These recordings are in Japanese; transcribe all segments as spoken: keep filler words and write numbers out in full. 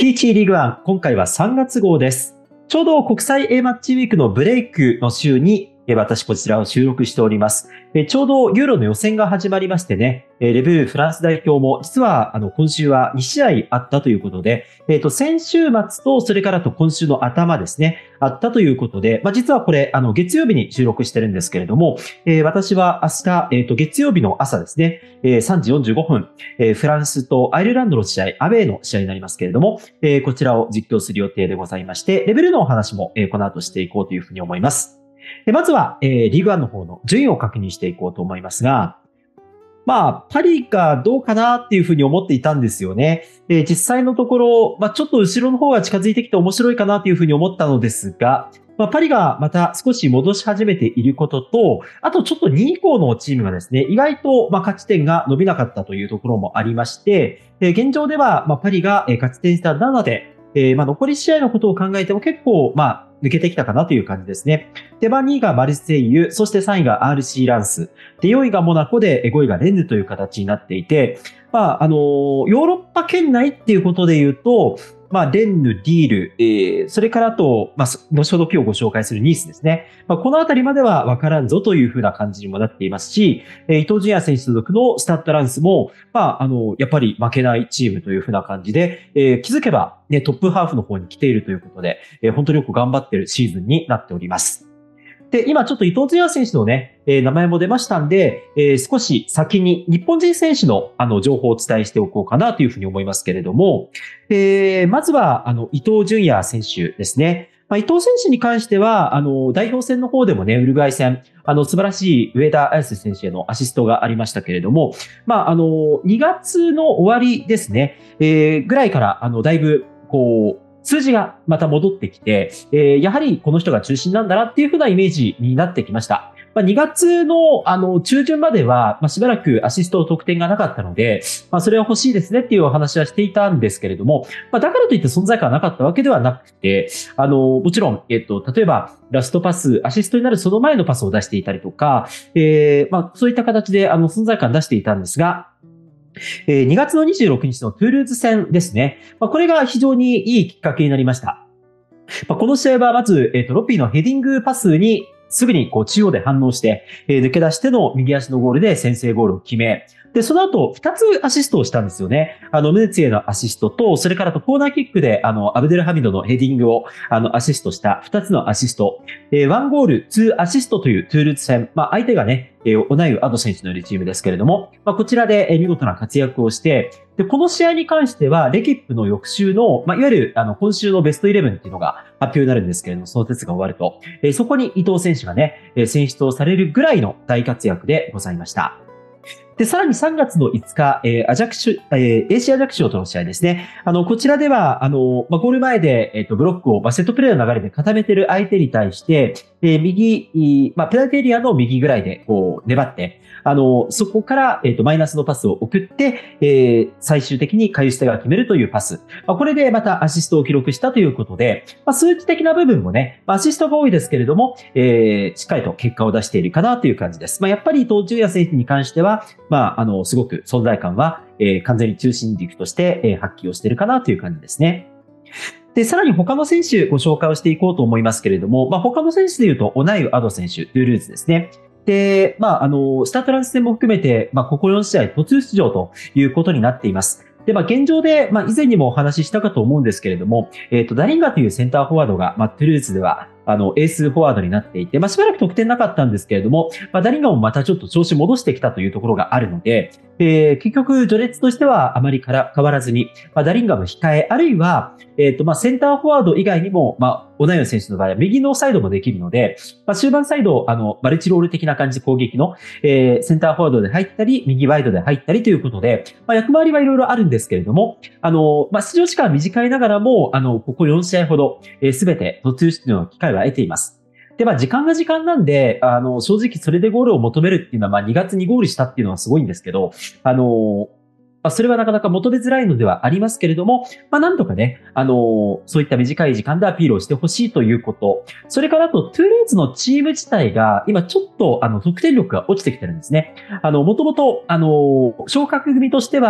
月いちリーグワン、今回はさんがつ号です。ちょうど国際 A マッチウィークのブレイクの週に、私こちらを収録しております。ちょうどユーロの予選が始まりましてね、レブーフランス代表も実はあの今週はに試合あったということで、えっと先週末とそれからと今週の頭ですね、あったということで、まあ、実はこれあの月曜日に収録してるんですけれども、えー、私は明日、えっと月曜日の朝ですね、えー、さんじよんじゅうごふん、えー、フランスとアイルランドの試合、アウェーの試合になりますけれども、えー、こちらを実況する予定でございまして、レベルのお話も、えー、この後していこうというふうに思います。まずは、えー、リーグワンの方の順位を確認していこうと思いますが、まあ、パリがどうかなっていうふうに思っていたんですよね。えー、実際のところ、まあ、ちょっと後ろの方が近づいてきて面白いかなというふうに思ったのですが、まあ、パリがまた少し戻し始めていることと、あとちょっとに以降のチームがですね、意外とまあ勝ち点が伸びなかったというところもありまして、えー、現状ではまあパリが勝ち点差ななで、えー、まあ残り試合のことを考えても結構まあ抜けてきたかなという感じですね。で、まあにいがマルセイユ、そしてさんいが アールシー ランス、でよんいがモナコでごいがレンヌという形になっていて、まああのヨーロッパ圏内っていうことで言うと、まあレンヌ、リール、えー、それからあと、まあ後ほど今日ご紹介するニースですね。まあ、このあたりまでは分からんぞというふうな感じにもなっていますし、えー、伊東純也選手所属のスタッドランスも、まああのやっぱり負けないチームというふうな感じで、えー、気づけばねトップハーフの方に来ているということで、えー、本当によく頑張っているシーズンになっております。で、今ちょっと伊東純也選手のね、えー、名前も出ましたんで、えー、少し先に日本人選手のあの情報をお伝えしておこうかなというふうに思いますけれども、えー、まずはあの伊東純也選手ですね。まあ、伊藤選手に関しては、あの、代表戦の方でもね、ウルグアイ戦、あの、素晴らしい上田綺世選手へのアシストがありましたけれども、まあ、あの、にがつの終わりですね、えー、ぐらいから、あの、だいぶ、こう、数字がまた戻ってきて、えー、やはりこの人が中心なんだなっていうふうなイメージになってきました。まあ、にがつの、あの、中旬までは、まあ、しばらくアシスト得点がなかったので、まあ、それは欲しいですねっていうお話はしていたんですけれども、まあ、だからといって存在感はなかったわけではなくて、あの、もちろん、えっと、例えば、ラストパス、アシストになるその前のパスを出していたりとか、えー、まあ、そういった形で、あの、存在感出していたんですが、えー、にがつのにじゅうろくにちのトゥールーズ戦ですね。まあ、これが非常にいいきっかけになりました。まあ、この試合はまず、えっと、ロッピーのヘディングパスにすぐにこう中央で反応して、えー、抜け出しての右足のゴールで先制ゴールを決め、で、その後、二つアシストをしたんですよね。あの、ムネツィへのアシストと、それからとコーナーキックで、あの、アブデルハミドのヘディングを、あの、アシストした二つのアシスト。えー、ワンゴール、ツーアシストというトゥールーズ戦。まあ、相手がね、えー、オナイウ・アド選手のいるチームですけれども、まあ、こちらで、えー、見事な活躍をして、で、この試合に関しては、レキップの翌週の、まあ、いわゆる、あの、今週のベストイレブンっていうのが発表になるんですけれども、その節が終わると、えー、そこに伊藤選手がね、えー、選出をされるぐらいの大活躍でございました。で、さらにさんがつのいつか、えー、アジャクシュ、えー、エーシーアジャクショーとの試合ですね。あの、こちらでは、あの、まあ、ゴール前で、えっと、ブロックを、まあ、セットプレーの流れで固めてる相手に対して、えー、右、まあ、ペナルティエリアの右ぐらいで、こう、粘って、あの、そこから、えっと、マイナスのパスを送って、えー、最終的にカユステが決めるというパス。まあ、これでまたアシストを記録したということで、まあ、数値的な部分もね、まあ、アシストが多いですけれども、えー、しっかりと結果を出しているかなという感じです。まあ、やっぱり伊藤純也選手に関しては、まあ、あの、すごく存在感は、えー、完全に中心軸として、えー、発揮をしているかなという感じですね。で、さらに他の選手ご紹介をしていこうと思いますけれども、まあ、他の選手で言うと、オナイウ・アド選手、トゥールーズですね。で、まあ、あの、スタートランス戦も含めて、まあ、ここよん試合途中出場ということになっています。で、まあ、現状で、まあ、以前にもお話ししたかと思うんですけれども、えっと、ダリンガというセンターフォワードが、まあ、トゥルーズでは、あの、エースフォワードになっていて、まあ、しばらく得点なかったんですけれども、まあ、ダリンガもまたちょっと調子戻してきたというところがあるので、えー、結局、序列としてはあまりから変わらずに、まあ、ダリンガの控え、あるいは、えっと、まあ、センターフォワード以外にも、まあ、オナイオ選手の場合は右のサイドもできるので、まあ、終盤サイド、あの、マルチロール的な感じで攻撃の、えー、センターフォワードで入ったり、右ワイドで入ったりということで、まあ、役回りはいろいろあるんですけれども、あの、まあ、出場時間は短いながらも、あの、ここよん試合ほど、えー、すべて途中出場の機会は得ています。で、まあ、時間が時間なんで、あの、正直それでゴールを求めるっていうのは、まあ、にがつにゴールしたっていうのはすごいんですけど、あの、まあ、それはなかなか求めづらいのではありますけれども、まあ、なんとかね、あのー、そういった短い時間でアピールをしてほしいということ。それからあと、トゥールーズのチーム自体が、今ちょっと、あの、得点力が落ちてきてるんですね。あの、もともと、あのー、昇格組としては、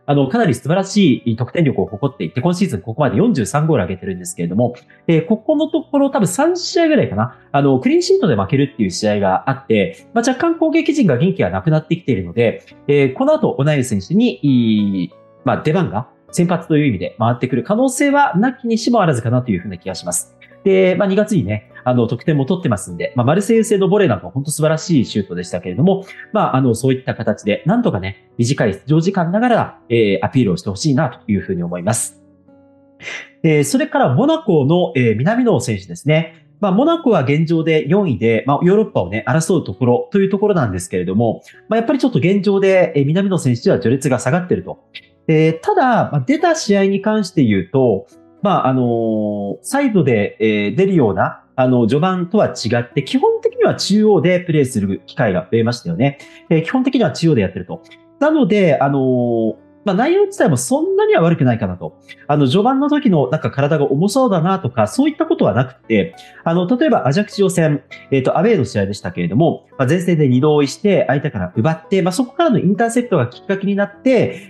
あの、かなり素晴らしい得点力を誇っていて、今シーズンここまでよんじゅうさんゴール上げてるんですけれども、えー、ここのところ多分さん試合ぐらいかな、あの、クリーンシートで負けるっていう試合があって、まあ、若干攻撃陣が元気がなくなってきているので、えー、この後、オナイル選手に、まあ、出番が先発という意味で回ってくる可能性はなきにしもあらずかなというふうな気がします。で、まあ、にがつにね、あの、得点も取ってますんで、まあ、マルセイユ製のボレーなんか本当素晴らしいシュートでしたけれども、まあ、あの、そういった形で、なんとかね、短い出場時間ながら、えー、アピールをしてほしいなというふうに思います。えー、それから、モナコの、えー、南野選手ですね。まあ、モナコは現状でよんいで、まあ、ヨーロッパをね、争うところというところなんですけれども、まあ、やっぱりちょっと現状で、えー、南野選手は序列が下がっていると。えー、ただ、まあ、出た試合に関して言うと、まあ、あのー、サイドで、えー、出るような、あの、序盤とは違って、基本的には中央でプレーする機会が増えましたよね。えー、基本的には中央でやってると。なので、あのー、まあ、内容自体もそんなには悪くないかなと。あの、序盤の時のなんか体が重そうだなとか、そういったことはなくて、あの、例えばアジャクシオ戦、えっと、アウェーの試合でしたけれども、まあ、前線で二度追いして相手から奪って、まあ、そこからのインターセプトがきっかけになって、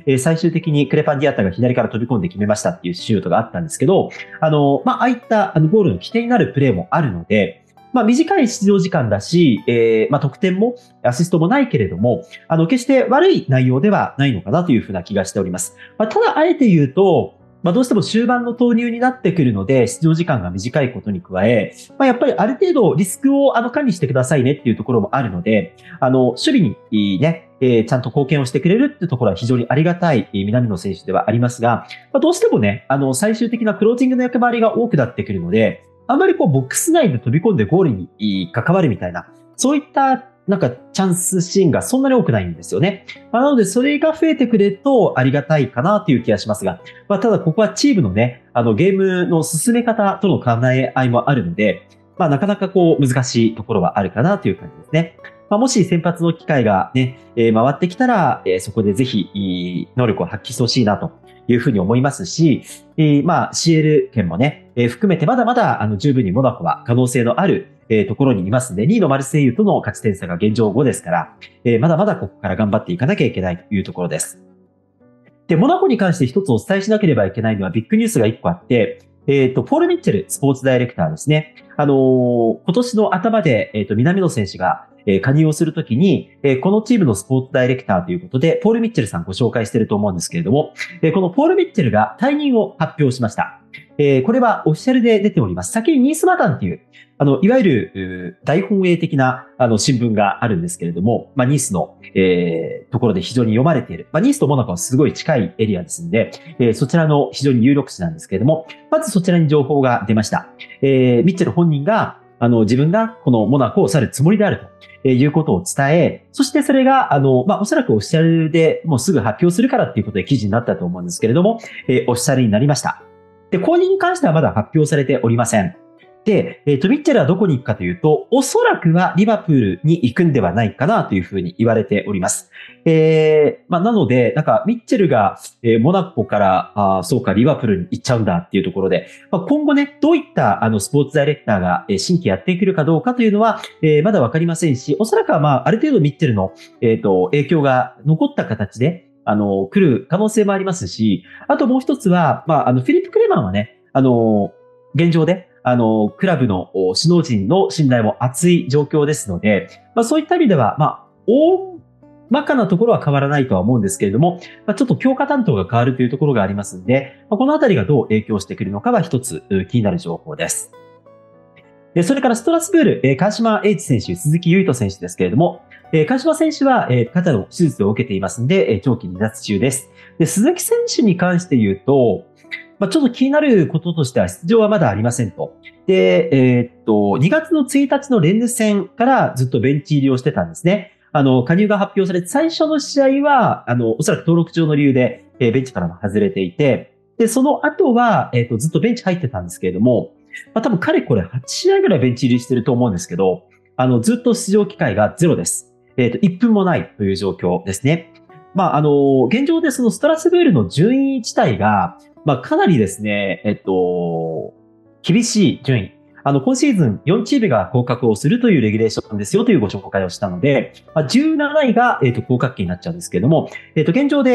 えー、最終的にクレパンディアッタが左から飛び込んで決めましたっていうシュートがあったんですけど、あの、まあ、ああいったあのゴールの起点になるプレーもあるので、まあ、短い出場時間だし、えー、まあ、得点もアシストもないけれども、あの、決して悪い内容ではないのかなというふうな気がしております。まあ、ただ、あえて言うと、まあ、どうしても終盤の投入になってくるので、出場時間が短いことに加え、まあ、やっぱりある程度リスクをあの管理してくださいねっていうところもあるので、あの、守備にね、えー、ちゃんと貢献をしてくれるっていうところは非常にありがたい、えー、南野選手ではありますが、まあ、どうしてもね、あの、最終的なクロージングの役回りが多くなってくるので、あんまりこう、ボックス内で飛び込んでゴールに関わるみたいな、そういったなんかチャンスシーンがそんなに多くないんですよね。まあ、なのでそれが増えてくれるとありがたいかなという気がしますが、まあ、ただここはチームのね、あのゲームの進め方との兼ね合いもあるので、まあなかなかこう難しいところはあるかなという感じですね。まあ、もし先発の機会がね、えー、回ってきたら、えー、そこでぜひ能力を発揮してほしいなというふうに思いますし、えー、まあ シーエル 圏もね、えー、含めてまだまだあの十分にモナコは可能性のあるえー、ところにいますので、にいのマルセイユとの勝ち点差が現状ごですから、えー、まだまだここから頑張っていかなきゃいけないというところです。で、モナコに関して一つお伝えしなければいけないのはビッグニュースが一個あって、えっと、ポール・ミッチェル、スポーツダイレクターですね。あのー、今年の頭で、えっと、南野選手が、えー、加入をするときに、えー、このチームのスポーツダイレクターということで、ポール・ミッチェルさんご紹介していると思うんですけれども、えー、このポール・ミッチェルが退任を発表しました。えー、これはオフィシャルで出ております。先にニースマタンっていう、あの、いわゆる、大本営的な、あの、新聞があるんですけれども、まあ、ニースの、えー、ところで非常に読まれている。まあ、ニースとモナコはすごい近いエリアですので、えー、そちらの非常に有力紙なんですけれども、まずそちらに情報が出ました。えー、ミッチェル本人が、あの、自分がこのモナコを去るつもりであるということを伝え、そしてそれが、あの、まあ、おそらくオフィシャルでもうすぐ発表するからっていうことで記事になったと思うんですけれども、えー、オフィシャルになりました。で、後任に関してはまだ発表されておりません。で、えっと、ミッチェルはどこに行くかというと、おそらくはリバプールに行くんではないかなというふうに言われております。えー、まあ、なので、なんか、ミッチェルが、えー、モナコから、あそうか、リバプールに行っちゃうんだっていうところで、まあ、今後ね、どういった、あの、スポーツダイレクターが、えー、新規やってくるかどうかというのは、えー、まだわかりませんし、おそらくは、まあ、ある程度ミッチェルの、えっと、影響が残った形で、あの、来る可能性もありますし、あともう一つは、まあ、あの、フィリップ・クレマンはね、あの、現状で、あの、クラブの首脳陣の信頼も厚い状況ですので、まあ、そういった意味では、まあ、大まかなところは変わらないとは思うんですけれども、まあ、ちょっと強化担当が変わるというところがありますので、まあ、このあたりがどう影響してくるのかは一つ気になる情報です。でそれからストラスブール、えー、川島英二選手、鈴木唯人選手ですけれども、えー、川島選手は、えー、肩の手術を受けていますので、えー、長期離脱中です。で、鈴木選手に関して言うと、まあ、ちょっと気になることとしては出場はまだありませんと。で、えー、っと、にがつのついたちのレンヌ戦からずっとベンチ入りをしてたんですね。あの、加入が発表されて最初の試合は、あの、おそらく登録上の理由で、えー、ベンチからも外れていて、で、その後は、えー、っと、ずっとベンチ入ってたんですけれども、まあ、多分彼これはち試合ぐらいベンチ入りしてると思うんですけど、あの、ずっと出場機会がゼロです。えー、っと、いっぷんもないという状況ですね。まあ、あの、現状でそのストラスブールの順位自体が、まあ、かなりですね、えっと、厳しい順位。あの、今シーズンよんチームが降格をするというレギュレーションですよというご紹介をしたので、まあ、じゅうなないが、えっと、降格期になっちゃうんですけれども、えっと、現状で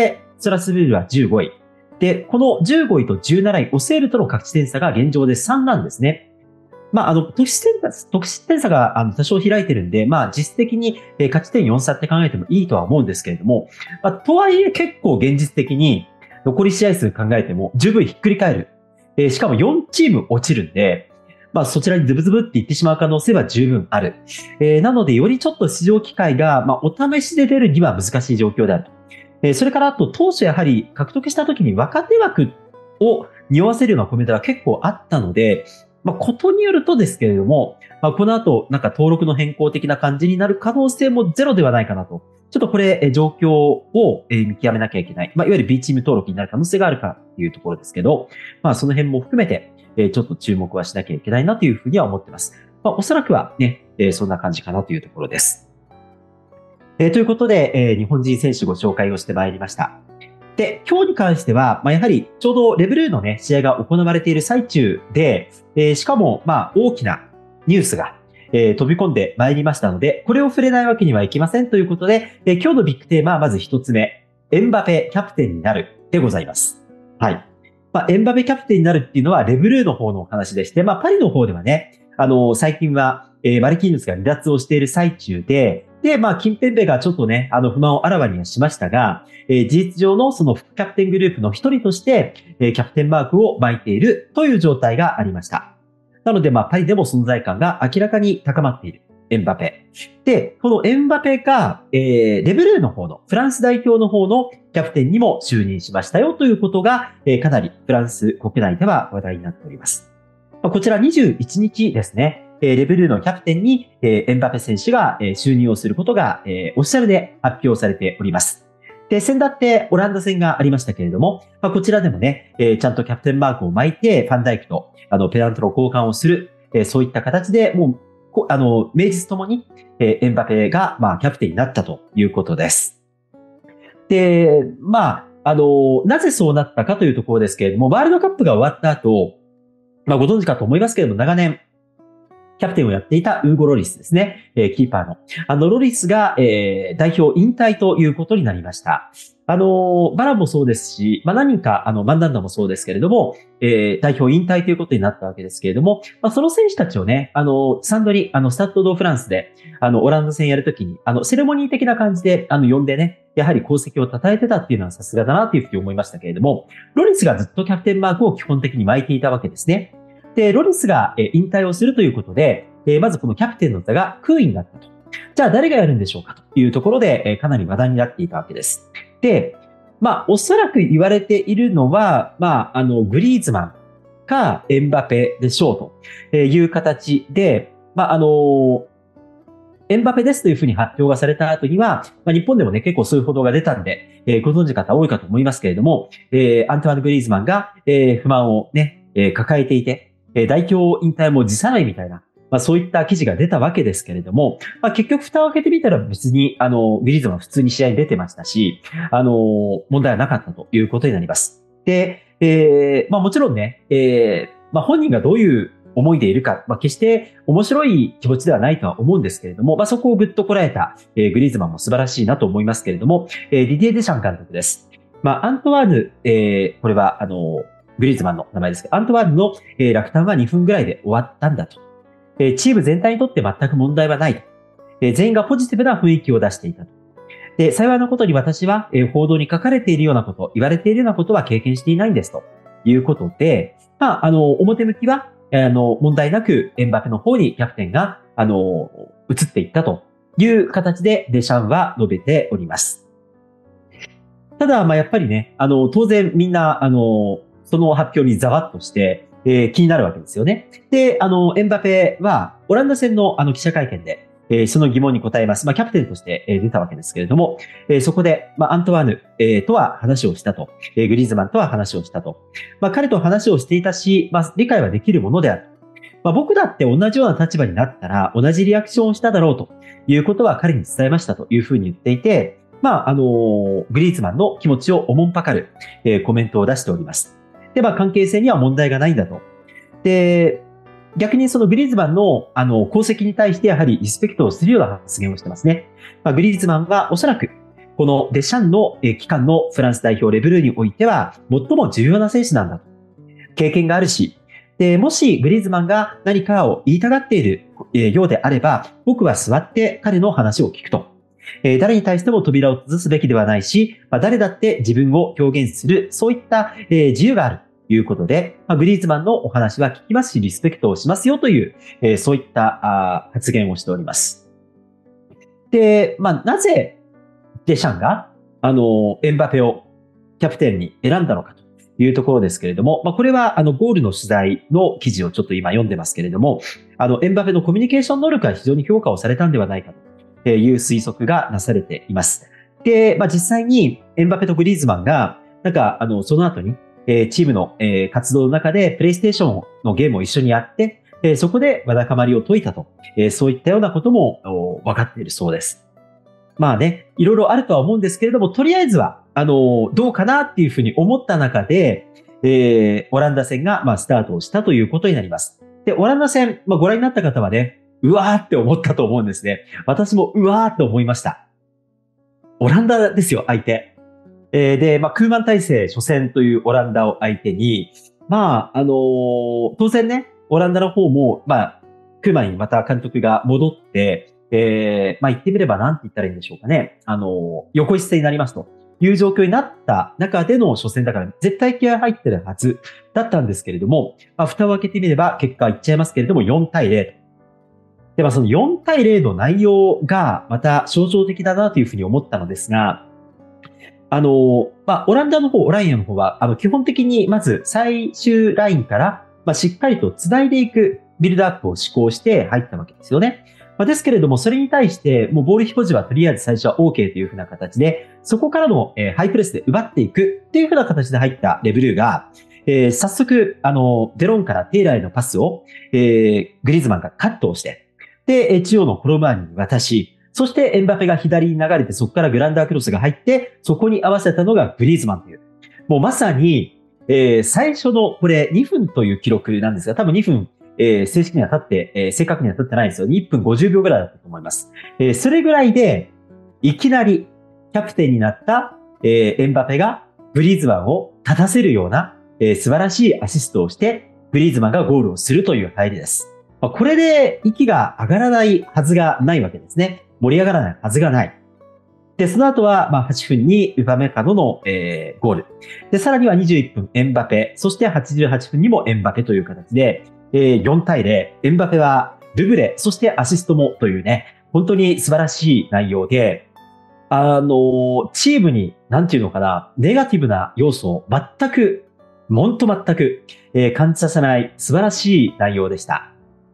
ストラスブールはじゅうごい。で、このじゅうごいとじゅうなないオセールとの勝ち点差が現状でさんなんですね。まあ、あの、得失点差、得失点差があの多少開いてるんで、まあ、実質的にえー勝ち点よん差って考えてもいいとは思うんですけれども、まあ、とはいえ結構現実的に残り試合数考えても十分ひっくり返る。えーしかもよんチーム落ちるんで、まあ、そちらにズブズブっていってしまう可能性は十分ある。えーなので、よりちょっと出場機会が、まあ、お試しで出るには難しい状況であると。えーそれから、あと、当初やはり獲得した時に若手枠を匂わせるようなコメントが結構あったので、まあ、ことによるとですけれども、まあ、この後、なんか登録の変更的な感じになる可能性もゼロではないかなと。ちょっとこれ、え状況をえ見極めなきゃいけない。まあ、いわゆる B チーム登録になる可能性があるかっていうところですけど、まあ、その辺も含めて、えちょっと注目はしなきゃいけないなというふうには思ってます。まあ、おそらくはね、えそんな感じかなというところです。えーということで、えー日本人選手ご紹介をしてまいりました。で、今日に関しては、まあ、やはりちょうどレブルーのね、試合が行われている最中で、えーしかも、まあ、大きなニュースが、えー飛び込んでまいりましたので、これを触れないわけにはいきませんということで、えー今日のビッグテーマはまず一つ目、エンバペキャプテンになるでございます。はい。まあ、エンバペキャプテンになるっていうのはレブルーの方のお話でして、まあ、パリの方ではね、あの、最近は、えーマルキーニョスが離脱をしている最中で、で、まあ、キンペンベがちょっとね、あの、不満をあらわにはしましたが、えー事実上のその副キャプテングループの一人として、えーキャプテンマークを巻いているという状態がありました。なので、まあ、パリでも存在感が明らかに高まっているエンバペ。で、このエンバペが、えーレブルーの方の、フランス代表の方のキャプテンにも就任しましたよということが、えーかなりフランス国内では話題になっております。まあこちらにじゅういちにちですね。えーレブルーのキャプテンに、えーエンバペ選手が、えー就任をすることが、えーオフィシャルで発表されております。で、先だってオランダ戦がありましたけれども、まあ、こちらでもね、えーちゃんとキャプテンマークを巻いて、ファンダイクとあのペナントの交換をする、えーそういった形で、もうこ、あの、名実ともに、えーエンバペが、まあ、キャプテンになったということです。で、まあ、あの、なぜそうなったかというところですけれども、ワールドカップが終わった後、まあ、ご存知かと思いますけれども、長年、キャプテンをやっていたウーゴ・ロリスですね。えーキーパーの。あの、ロリスが、えー代表引退ということになりました。あの、バランもそうですし、まあ、何人か、あの、マンダンダもそうですけれども、えー代表引退ということになったわけですけれども、まあ、その選手たちをね、あの、サンドリ、あの、スタッド・ド・フランスで、あの、オランダ戦やるときに、あの、セレモニー的な感じで、あの、呼んでね、やはり功績を称えてたっていうのはさすがだなというふうに思いましたけれども、ロリスがずっとキャプテンマークを基本的に巻いていたわけですね。で、ロリスがえー引退をするということで、えーまずこのキャプテンの座が空位になったと。じゃあ誰がやるんでしょうかというところで、えーかなり話題になっていたわけです。で、まあ、おそらく言われているのは、まあ、あの、グリーズマンかエンバペでしょうという形で、まあ、あの、エンバペですというふうに発表がされた後には、まあ、日本でもね、結構そういう報道が出たんで、えーご存知の方多いかと思いますけれども、えーアントワーヌ・グリーズマンが、えー不満をね、えー抱えていて、えー代表引退も辞さないみたいな、まあ、そういった記事が出たわけですけれども、まあ、結局蓋を開けてみたら別に、あの、グリーズマンは普通に試合に出てましたし、あの、問題はなかったということになります。で、えーまあもちろんね、えーまあ本人がどういう思いでいるか、まあ、決して面白い気持ちではないとは思うんですけれども、まあ、そこをぐっとこらえた、えーグリーズマンも素晴らしいなと思いますけれども、えーディディエ・デシャン監督です。まあ、アントワーヌ、えーこれは、あの、グリーズマンの名前ですけど、アントワーヌの、えー落胆はにふんぐらいで終わったんだと。えーチーム全体にとって全く問題はないと。えー全員がポジティブな雰囲気を出していたと。で、幸いなことに私は、えー報道に書かれているようなこと、言われているようなことは経験していないんですということで、まあ、あの、表向きは、あの、問題なくエンバペの方にキャプテンが、あの、移っていったという形でデシャンは述べております。ただ、まあ、やっぱりね、あの、当然みんな、あの、その発表にざわっとして、えー気になるわけですよね。で、あの、エンバペは、オランダ戦のあの記者会見で、えーその疑問に答えます。まあ、キャプテンとして、えー出たわけですけれども、えーそこで、まあ、アントワーヌ、えーとは話をしたと。えーグリーズマンとは話をしたと。まあ、彼と話をしていたし、まあ、理解はできるものである。まあ、僕だって同じような立場になったら、同じリアクションをしただろうということは彼に伝えましたというふうに言っていて、まあ、あのーグリーズマンの気持ちをおもんぱかる、えーコメントを出しております。で、まあ、関係性には問題がないんだと。で、逆にそのグリーズマンの、あの、功績に対してやはりリスペクトをするような発言をしてますね。まあ、グリーズマンはおそらく、 このデシャンの期間のフランス代表レブルーにおいては、最も重要な選手なんだと。経験があるし、で、もしグリーズマンが何かを言いたがっているようであれば、僕は座って彼の話を聞くと。えー、誰に対しても扉を閉ざすべきではないし、まあ、誰だって自分を表現する、そういった、えー、自由があるということで、まあ、グリーズマンのお話は聞きますし、リスペクトをしますよという、えー、そういったあ発言をしております。で、まあ、なぜデシャンが、あの、エンバペをキャプテンに選んだのかというところですけれども、まあ、これは、あの、ゴールの取材の記事をちょっと今読んでますけれども、あの、エンバペのコミュニケーション能力が非常に評価をされたんではないかという推測がなされています。で、まあ、実際にエンバペとグリーズマンが、なんか、あの、その後に、えー、チームの、えー、活動の中でプレイステーションのゲームを一緒にやって、えー、そこでわだかまりを解いたと、えー、そういったようなことも分かっているそうです。まあね、いろいろあるとは思うんですけれども、とりあえずは、あの、どうかなっていうふうに思った中で、えー、オランダ戦が、まあ、スタートをしたということになります。で、オランダ戦、まあ、ご覧になった方はね、うわーって思ったと思うんですね。私もうわーって思いました。オランダですよ、相手。えー、で、まあ、クーマン体制初戦というオランダを相手に、まあ、あのー、当然ね、オランダの方も、まあ、クーマンにまた監督が戻って、えー、まあ、言ってみれば何て言ったらいいんでしょうかね。あのー、横一線になりますという状況になった中での初戦だから、絶対気合入ってるはずだったんですけれども、まあ、蓋を開けてみれば結果言っちゃいますけれども、よんたいゼロと。で、まあ、そのよんたいゼロの内容がまた象徴的だなというふうに思ったのですが、あの、まあ、オランダの方、オライアの方は、あの、基本的にまず最終ラインから、まあ、しっかりと繋いでいくビルドアップを施行して入ったわけですよね。まあ、ですけれども、それに対して、もうボール保持はとりあえず最初は OK というふうな形で、そこからの、えー、ハイプレスで奪っていくっていうふうな形で入ったレブルーが、えー、早速、あの、デロンからテイラーへのパスを、えー、グリーズマンがカットをして、で、中央のコロムアーニに渡し、そしてエンバペが左に流れて、そこからグランダークロスが入って、そこに合わせたのがグリーズマンという。もうまさに、えー、最初の、これにふんという記録なんですが、多分にふん、えー、正式には経って、えー、正確には経ってないんですよ。いっぷんごじゅうびょうぐらいだったと思います。えー、それぐらいで、いきなりキャプテンになった、えー、エンバペがグリーズマンを立たせるような、えー、素晴らしいアシストをして、グリーズマンがゴールをするという入りです。これで息が上がらないはずがないわけですね。盛り上がらないはずがない。で、その後は、まあ、はっぷんにウパメカノの、えー、ゴール。で、さらにはにじゅういっぷんエンバペ。そしてはちじゅうはっぷんにもエンバペという形で、えー、よんたいゼロ。エンバペはルブレ、そしてアシストもというね、本当に素晴らしい内容で、あの、チームに、なんていうのかな、ネガティブな要素を全く、もんと全く、えー、感じさせない素晴らしい内容でした。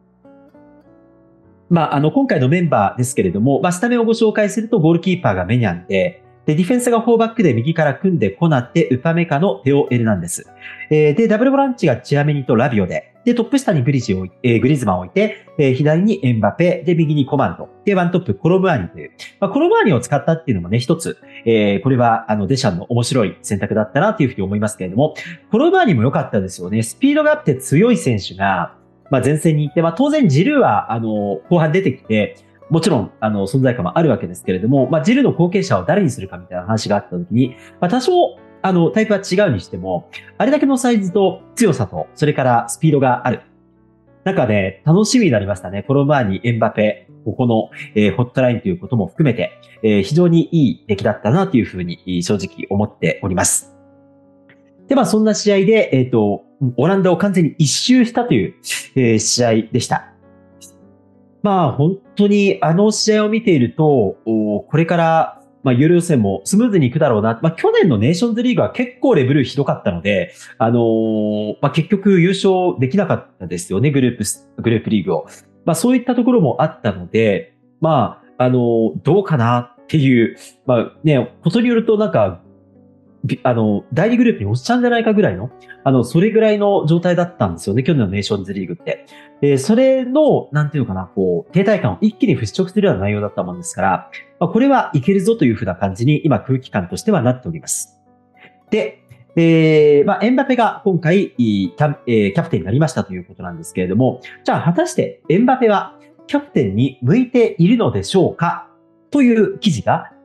まあ、あの、今回のメンバーですけれども、まあ、スタメンをご紹介すると、ゴールキーパーがメニャンで、で、ディフェンスがフォーバックで右から組んでこなって、ウパメカのテオ・エルナンデス。えー、で、ダブルボランチがチアメニとラビオで、で、トップ下にグリジを、えー、グリズマンを置いて、えー、左にエンバペ、で、右にコマンド、で、ワントップ、コロムアーニという。まあ、コロムアーニを使ったっていうのもね、一つ、えー、これは、あの、デシャンの面白い選択だったなというふうに思いますけれども、コロムアーニも良かったですよね。スピードがあって強い選手が、まあ、前線に行って、まあ、当然ジルーは、あの、後半出てきて、もちろん、あの、存在感もあるわけですけれども、まあ、ジルーの後継者を誰にするかみたいな話があったときに、まあ、多少、あの、タイプは違うにしても、あれだけのサイズと強さと、それからスピードがある。なんかね、楽しみになりましたね。コロムアーニ、エンバペ、ここの、えー、ホットラインということも含めて、えー、非常にいい出来だったなというふうに正直思っております。で、まあ、そんな試合で、えっと、オランダを完全に一周したという、えー、試合でした。まあ、本当にあの試合を見ていると、これから、まあ、ユーロ予選もスムーズにいくだろうな。まあ、去年のネーションズリーグは結構レベルひどかったので、あのー、まあ、結局優勝できなかったですよね、グループ、グループリーグを。まあ、そういったところもあったので、まあ、あのー、どうかなっていう、まあね、ことによるとなんか、あの、第二グループに落ちちゃうんじゃないかぐらいの、あの、それぐらいの状態だったんですよね、去年のネーションズリーグって。で、それの、なんていうのかな、こう、停滞感を一気に払拭するような内容だったもんですから、まあ、これはいけるぞというふうな感じに、今空気感としてはなっております。で、えー、まあ、エンバペが今回キャ、えー、キャプテンになりましたということなんですけれども、じゃあ果たしてエンバペはキャプテンに向いているのでしょうかという記事が、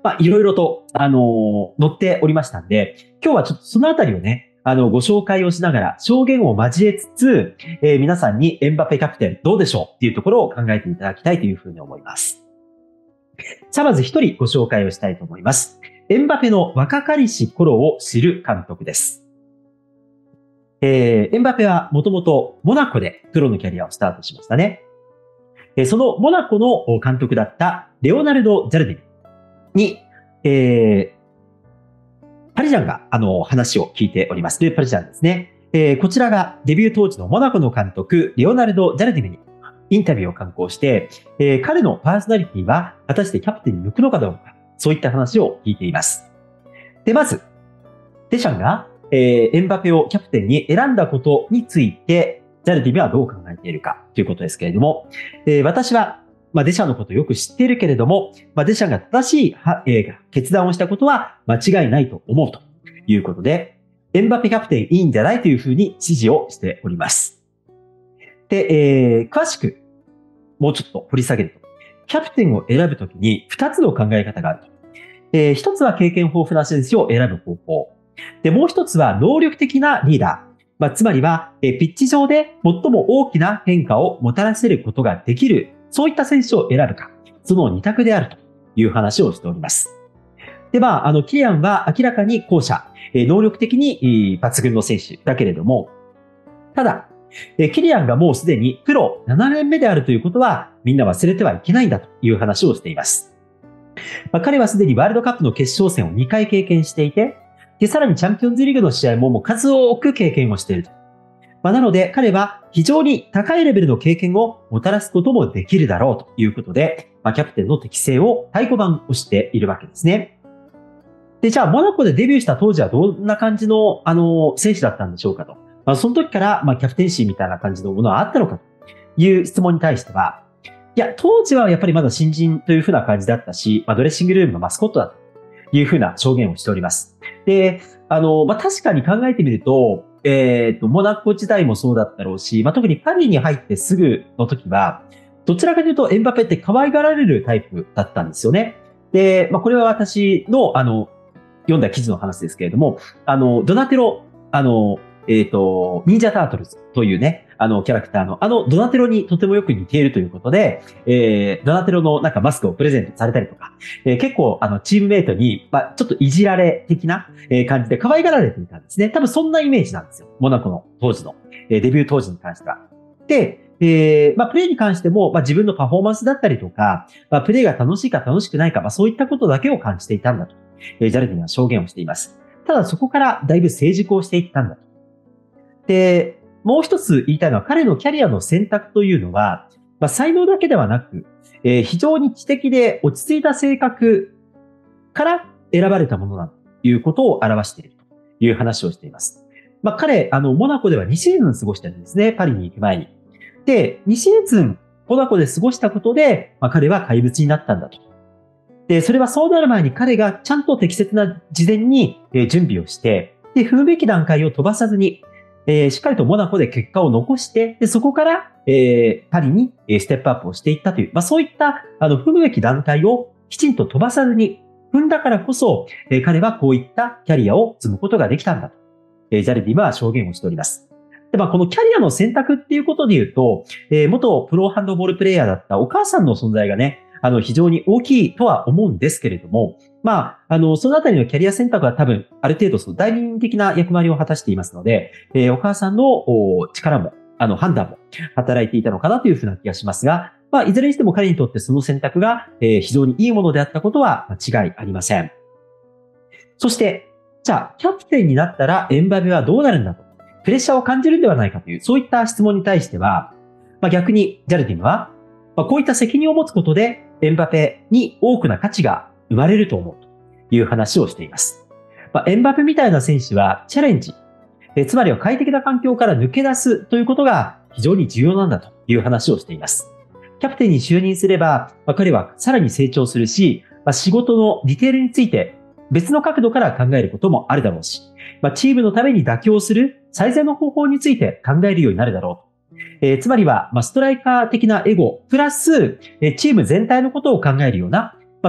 まあ、いろいろと、あのー載っておりましたんで、今日はちょっとそのあたりをね、あの、ご紹介をしながら、証言を交えつつ、えー皆さんにエンバペキャプテンどうでしょうっていうところを考えていただきたいというふうに思います。さあ、まず一人ご紹介をしたいと思います。エンバペの若かりし頃を知る監督です。えーエンバペはもともとモナコでプロのキャリアをスタートしましたね。えーそのモナコの監督だったレオナルド・ジャルディに、えーパリジャンが、あの、話を聞いております。で、パリジャンですね。えーこちらがデビュー当時のモナコの監督、レオナルド・ジャルディムにインタビューを刊行して、えー彼のパーソナリティは果たしてキャプテンに向くのかどうか、そういった話を聞いています。で、まず、デシャンが、えーエンバペをキャプテンに選んだことについて、ジャルディムはどう考えているかということですけれども、えー私は、まあ、デシャンのことをよく知っているけれども、まあ、デシャンが正しいは、えー決断をしたことは間違いないと思うということで、エンバペキャプテンいいんじゃないというふうに指示をしております。で、えー詳しくもうちょっと掘り下げると、キャプテンを選ぶときにふたつの考え方があると。えー、ひとつは経験豊富な選手を選ぶ方法。で、もう一つは能力的なリーダー。まあ、つまりは、えーピッチ上で最も大きな変化をもたらせることができる、そういった選手を選ぶか、その二択であるという話をしております。で、まあ、あの、キリアンは明らかに後者、えー能力的にえー抜群の選手だけれども、ただ、えーキリアンがもうすでにプロななねんめであるということは、みんな忘れてはいけないんだという話をしています。まあ、彼はすでにワールドカップの決勝戦をにかい経験していて、で、さらにチャンピオンズリーグの試合ももう数多く経験をしていると。まあ、なので、彼は非常に高いレベルの経験をもたらすこともできるだろうということで、まあ、キャプテンの適性を太鼓判をしているわけですね。で、じゃあ、モナコでデビューした当時はどんな感じの、あの、選手だったんでしょうかと。まあ、その時から、まあ、キャプテンシーみたいな感じのものはあったのかという質問に対しては、いや、当時はやっぱりまだ新人というふうな感じだったし、まあ、ドレッシングルームのマスコットだというふうな証言をしております。で、あの、まあ、確かに考えてみると、えっと、モナコ時代もそうだったろうし、まあ、特にパリに入ってすぐの時は、どちらかというとエンバペって可愛がられるタイプだったんですよね。で、まあ、これは私の、あの、読んだ記事の話ですけれども、あの、ドナテロ、あの、えっと、忍者タートルズというね、あの、キャラクターの、あの、ドナテロにとてもよく似ているということで、えー、ドナテロのなんかマスクをプレゼントされたりとか、えー、結構、あの、チームメイトに、まあ、ちょっといじられ的な、えー感じで可愛がられていたんですね。多分そんなイメージなんですよ。モナコの当時の、えーデビュー当時に関しては。で、えー、まあ、プレイに関しても、まあ、自分のパフォーマンスだったりとか、まあ、プレイが楽しいか楽しくないか、まあ、そういったことだけを感じていたんだと、えージャルディンは証言をしています。ただそこからだいぶ成熟をしていったんだと。で、もう一つ言いたいのは、彼のキャリアの選択というのは、まあ、才能だけではなく、えー非常に知的で落ち着いた性格から選ばれたものだということを表しているという話をしています。まあ、彼、あの、モナコではにシーズン過ごしてるんですね、パリに行く前に。で、にシーズン、モナコで過ごしたことで、まあ、彼は怪物になったんだと。で、それはそうなる前に彼がちゃんと適切な事前にえー準備をして、で、踏むべき段階を飛ばさずに、えーしっかりとモナコで結果を残して、で、そこから、えーパリにえーステップアップをしていったという、まあそういった、あの、踏むべき段階をきちんと飛ばさずに、踏んだからこそ、えー彼はこういったキャリアを積むことができたんだと、えージャルディは証言をしております。で、まあこのキャリアの選択っていうことで言うと、えー元プロハンドボールプレイヤーだったお母さんの存在がね、あの、非常に大きいとは思うんですけれども、まあ、あの、そのあたりのキャリア選択は多分、ある程度その代理人的な役割を果たしていますので、えーお母さんのお力も、あの、判断も働いていたのかなというふうな気がしますが、まあ、いずれにしても彼にとってその選択が、えー非常にいいものであったことは間違いありません。そして、じゃあ、キャプテンになったらエンバペはどうなるんだと、プレッシャーを感じるんではないかという、そういった質問に対しては、まあ、逆にジャルディムは、まあ、こういった責任を持つことで、エンバペに多くな価値が生まれると思うという話をしています。まあ、エンバペみたいな選手はチャレンジ、えつまりは快適な環境から抜け出すということが非常に重要なんだという話をしています。キャプテンに就任すれば、まあ、彼はさらに成長するし、まあ、仕事のディテールについて別の角度から考えることもあるだろうし、まあ、チームのために妥協する最善の方法について考えるようになるだろうと。えーつまりは、まあ、ストライカー的なエゴ、プラス、えーチーム全体のことを考えるような、まあ、そういっ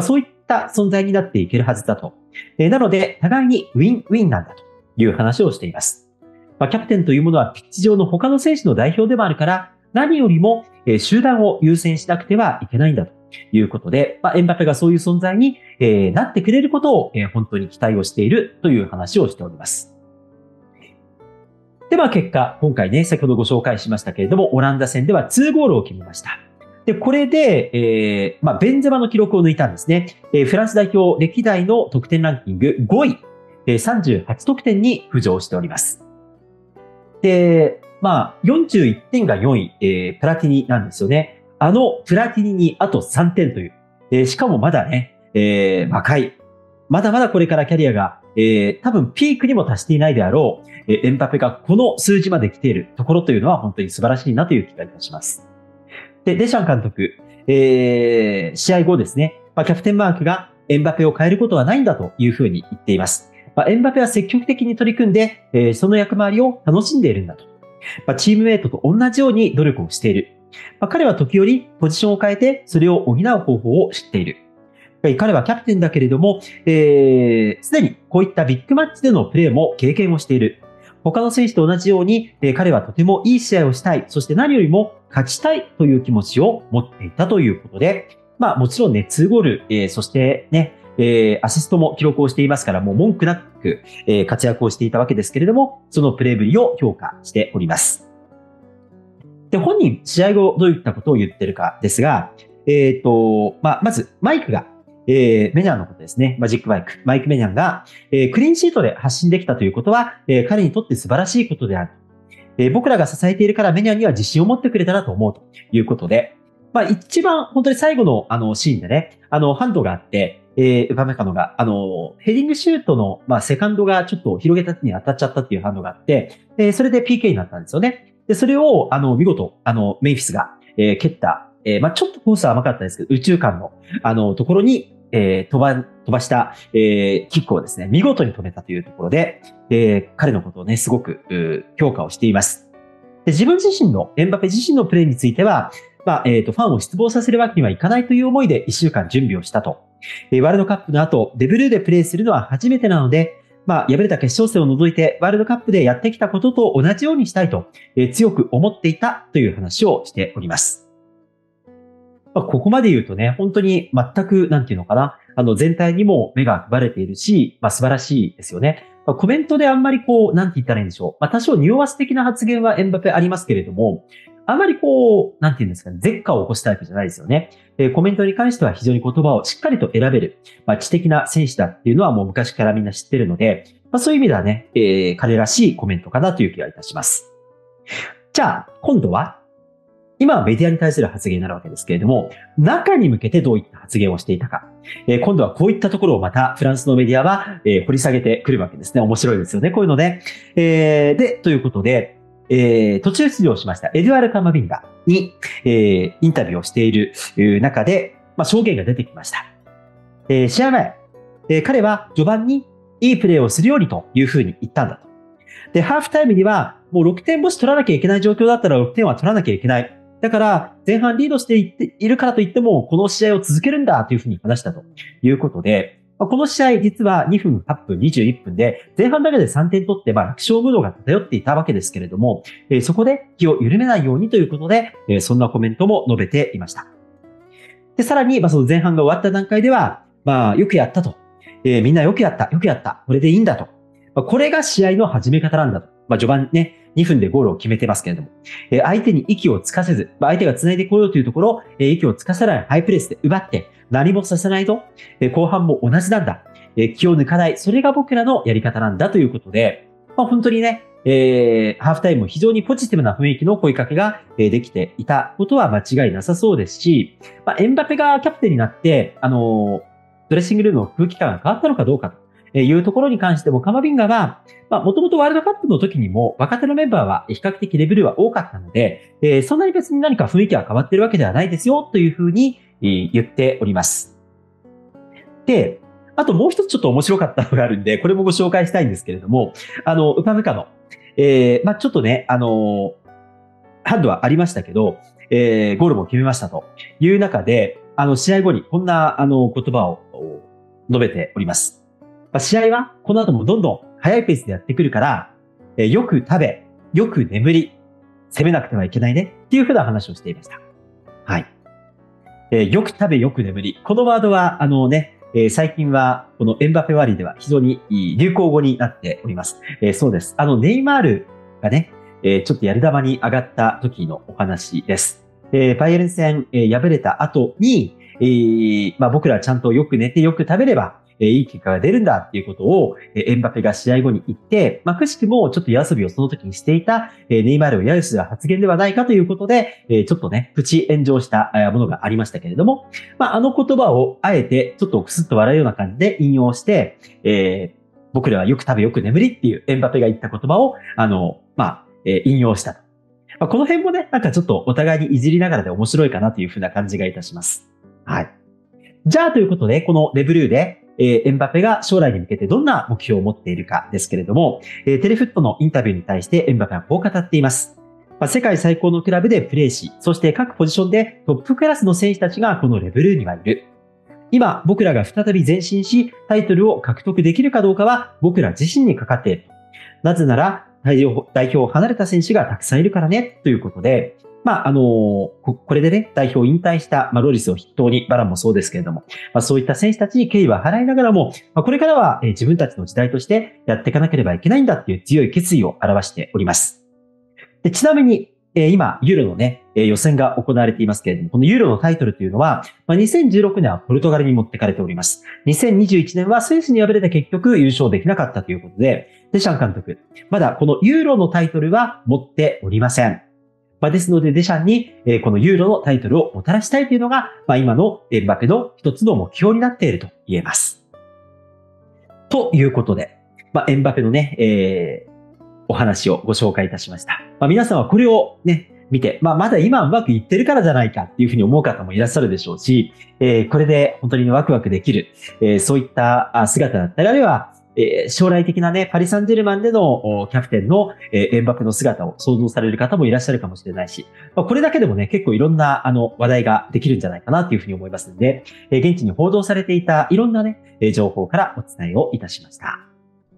った存在になっていけるはずだと。えー、なので、互いにウィンウィンなんだという話をしています。まあ、キャプテンというものはピッチ上の他の選手の代表でもあるから、何よりも、えー、集団を優先しなくてはいけないんだということで、まあ、エンバペがそういう存在に、えー、なってくれることを、えー、本当に期待をしているという話をしております。で、まあ結果、今回ね、先ほどご紹介しましたけれども、オランダ戦ではにゴールを決めました。で、これで、えー、まあ、ベンゼマの記録を抜いたんですね。えー、フランス代表歴代の得点ランキングごい、えー、さんじゅうはち得点に浮上しております。で、まあ、よんじゅういってんがよんい、えー、プラティニなんですよね。あのプラティニにあとさんてんという、えー、しかもまだね、えー、若い。まだまだこれからキャリアが、えー、多分ピークにも達していないであろう、えー、エンバペがこの数字まで来ているところというのは本当に素晴らしいなという気がいたします。で、デシャン監督、えー、試合後ですね、まあ、キャプテンマークがエンバペを変えることはないんだというふうに言っています。まあ、エンバペは積極的に取り組んで、えー、その役回りを楽しんでいるんだと。まあ、チームメイトと同じように努力をしている。まあ、彼は時折ポジションを変えてそれを補う方法を知っている。彼はキャプテンだけれども、すで、えー、にこういったビッグマッチでのプレーも経験をしている。他の選手と同じように、えー、彼はとてもいい試合をしたい。そして何よりも勝ちたいという気持ちを持っていたということで、まあもちろんね、にゴール、えー、そしてね、えー、アシストも記録をしていますから、もう文句なく、えー、活躍をしていたわけですけれども、そのプレーぶりを評価しております。で、本人、試合後どういったことを言ってるかですが、えっと、まあ、まず、マイクが、えー、メニャンのことですね。マジックマイク。マイク・メニャンが、えー、クリーンシートで発信できたということは、えー、彼にとって素晴らしいことである。えー、僕らが支えているからメニャンには自信を持ってくれたなと思うということで、まあ、一番本当に最後のあのシーンでね、あの、ハンドがあって、えー、ウパメカノが、あの、ヘディングシュートの、まあ、セカンドがちょっと広げた手に当たっちゃったっていうハンドがあって、えー、それで ピーケー になったんですよね。で、それを、あの、見事、あの、メンフィスが、えー、蹴った、えー、まあ、ちょっとコースは甘かったですけど、宇宙間の、あの、ところに、えー、飛ば、飛ばした、えー、キックをですね、見事に止めたというところで、えー、彼のことをね、すごく、評価をしています。で、自分自身の、エンバペ自身のプレーについては、まあ、えっと、ファンを失望させるわけにはいかないという思いでいっしゅうかん準備をしたと。えー、ワールドカップの後、デブルーでプレーするのは初めてなので、まあ、敗れた決勝戦を除いて、ワールドカップでやってきたことと同じようにしたいと、えー、強く思っていたという話をしております。まあ、ここまで言うとね、本当に全く、なんていうのかな、あの、全体にも目が配れているし、まあ、素晴らしいですよね。まあ、コメントであんまりこう、なんて言ったらいいんでしょう。まあ、多少匂わせ的な発言はエンバペありますけれども、あまりこう、なんて言うんですかね、絶果を起こすタイプじゃないですよね。えー、コメントに関しては非常に言葉をしっかりと選べる、まあ、知的な選手だっていうのはもう昔からみんな知ってるので、まあ、そういう意味ではね、えー、彼らしいコメントかなという気がいたします。じゃあ、今度は、今はメディアに対する発言になるわけですけれども、中に向けてどういった発言をしていたか。えー、今度はこういったところをまたフランスのメディアは、えー、掘り下げてくるわけですね。面白いですよね。こういうので。えー、で、ということで、えー、途中出場しましたエドゥアル・カマビンガに、えー、インタビューをしている中で、まあ、証言が出てきました。えー、試合前、えー、彼は序盤にいいプレーをするようにというふうに言ったんだと。で、ハーフタイムにはもうろくてんもし取らなきゃいけない状況だったらろくてんは取らなきゃいけない。だから前半リードしていっているからといってもこの試合を続けるんだというふうに話したということで、この試合実はにふん、はっぷん、にじゅういっぷんで前半だけでさんてん取ってまあ楽勝ムードが漂っていたわけですけれども、えー、そこで気を緩めないようにということで、えー、そんなコメントも述べていました。で、さらにまあその前半が終わった段階では、まあよくやったと。えー、みんなよくやった、よくやった。これでいいんだと。まあ、これが試合の始め方なんだと。まあ序盤ね、にふんでゴールを決めてますけれども、えー、相手に息をつかせず、まあ、相手が繋いでこようというところ、えー、息をつかせないハイプレスで奪って、何もさせないと、えー、後半も同じなんだ、えー。気を抜かない。それが僕らのやり方なんだということで、まあ、本当にね、えー、ハーフタイムも非常にポジティブな雰囲気の声かけが、えー、できていたことは間違いなさそうですし、まあ、エンバペがキャプテンになって、あのー、ドレッシングルームの空気感が変わったのかどうかというところに関しても、カマビンガは、まあ、もともとワールドカップの時にも若手のメンバーは比較的レベルは多かったので、えー、そんなに別に何か雰囲気が変わっているわけではないですよというふうに、えー、言っております。で、あともう一つちょっと面白かったのがあるんで、これもご紹介したいんですけれども、あの、ウパメカノ、えー、まあ、ちょっとね、あの、ハンドはありましたけど、えー、ゴールも決めましたという中で、あの、試合後にこんな、あの、言葉を述べております。まあ、試合はこの後もどんどん速いペースでやってくるから、えー、よく食べ、よく眠り、攻めなくてはいけないねっていうふうな話をしていました。はい。えー、よく食べ、よく眠り。このワードは、あのね、えー、最近はこのエンバペ割りでは非常に流行語になっております。えー、そうです。あの、ネイマールがね、えー、ちょっとやり玉に上がった時のお話です。えー、バイエルン戦、えー、敗れた後に、えーまあ、僕らちゃんとよく寝てよく食べれば、えー、いい結果が出るんだっていうことを、えー、エンバペが試合後に言って、まあ、くしくもちょっと夜遊びをその時にしていた、えー、ネイマールを揶揄する発言ではないかということで、えー、ちょっとね、プチ炎上したものがありましたけれども、まあ、あの言葉をあえてちょっとクスッと笑うような感じで引用して、えー、僕らはよく食べよく眠りっていうエンバペが言った言葉を、あの、まあ、えー、引用したと。まあ、この辺もね、なんかちょっとお互いにいじりながらで面白いかなというふうな感じがいたします。はい。じゃあということで、このレブルーで、えー、エンバペが将来に向けてどんな目標を持っているかですけれども、えー、テレフットのインタビューに対してエンバペはこう語っています。まあ、世界最高のクラブでプレーし、そして各ポジションでトップクラスの選手たちがこのレブルーにはいる。今、僕らが再び前進し、タイトルを獲得できるかどうかは僕ら自身にかかっている。なぜなら、代表を離れた選手がたくさんいるからね、ということで、まあ、あのー、これでね、代表を引退した、まあ、ロリスを筆頭に、バランもそうですけれども、まあ、そういった選手たちに敬意は払いながらも、まあ、これからは、えー、自分たちの時代としてやっていかなければいけないんだっていう強い決意を表しております。で、ちなみに、えー、今、ユーロのね、えー、予選が行われていますけれども、このユーロのタイトルというのは、まあ、にせんじゅうろくねんはポルトガルに持ってかれております。にせんにじゅういちねんはスイスに敗れて結局優勝できなかったということで、デシャン監督、まだこのユーロのタイトルは持っておりません。まあ、ですので、デシャンに、えー、このユーロのタイトルをもたらしたいというのが、まあ、今のエンバペの一つの目標になっていると言えます。ということで、まあ、エンバペのね、えー、お話をご紹介いたしました。まあ、皆さんはこれをね、見て、まあ、まだ今うまくいってるからじゃないかっていうふうに思う方もいらっしゃるでしょうし、えー、これで本当にワクワクできる、えー、そういった姿だったり、あるいは、えー、将来的なね、パリ・サンジェルマンでのキャプテンの、えー、エンバペの姿を想像される方もいらっしゃるかもしれないし、まあ、これだけでもね、結構いろんなあの話題ができるんじゃないかなというふうに思いますので、えー、現地に報道されていたいろんなね、情報からお伝えをいたしました。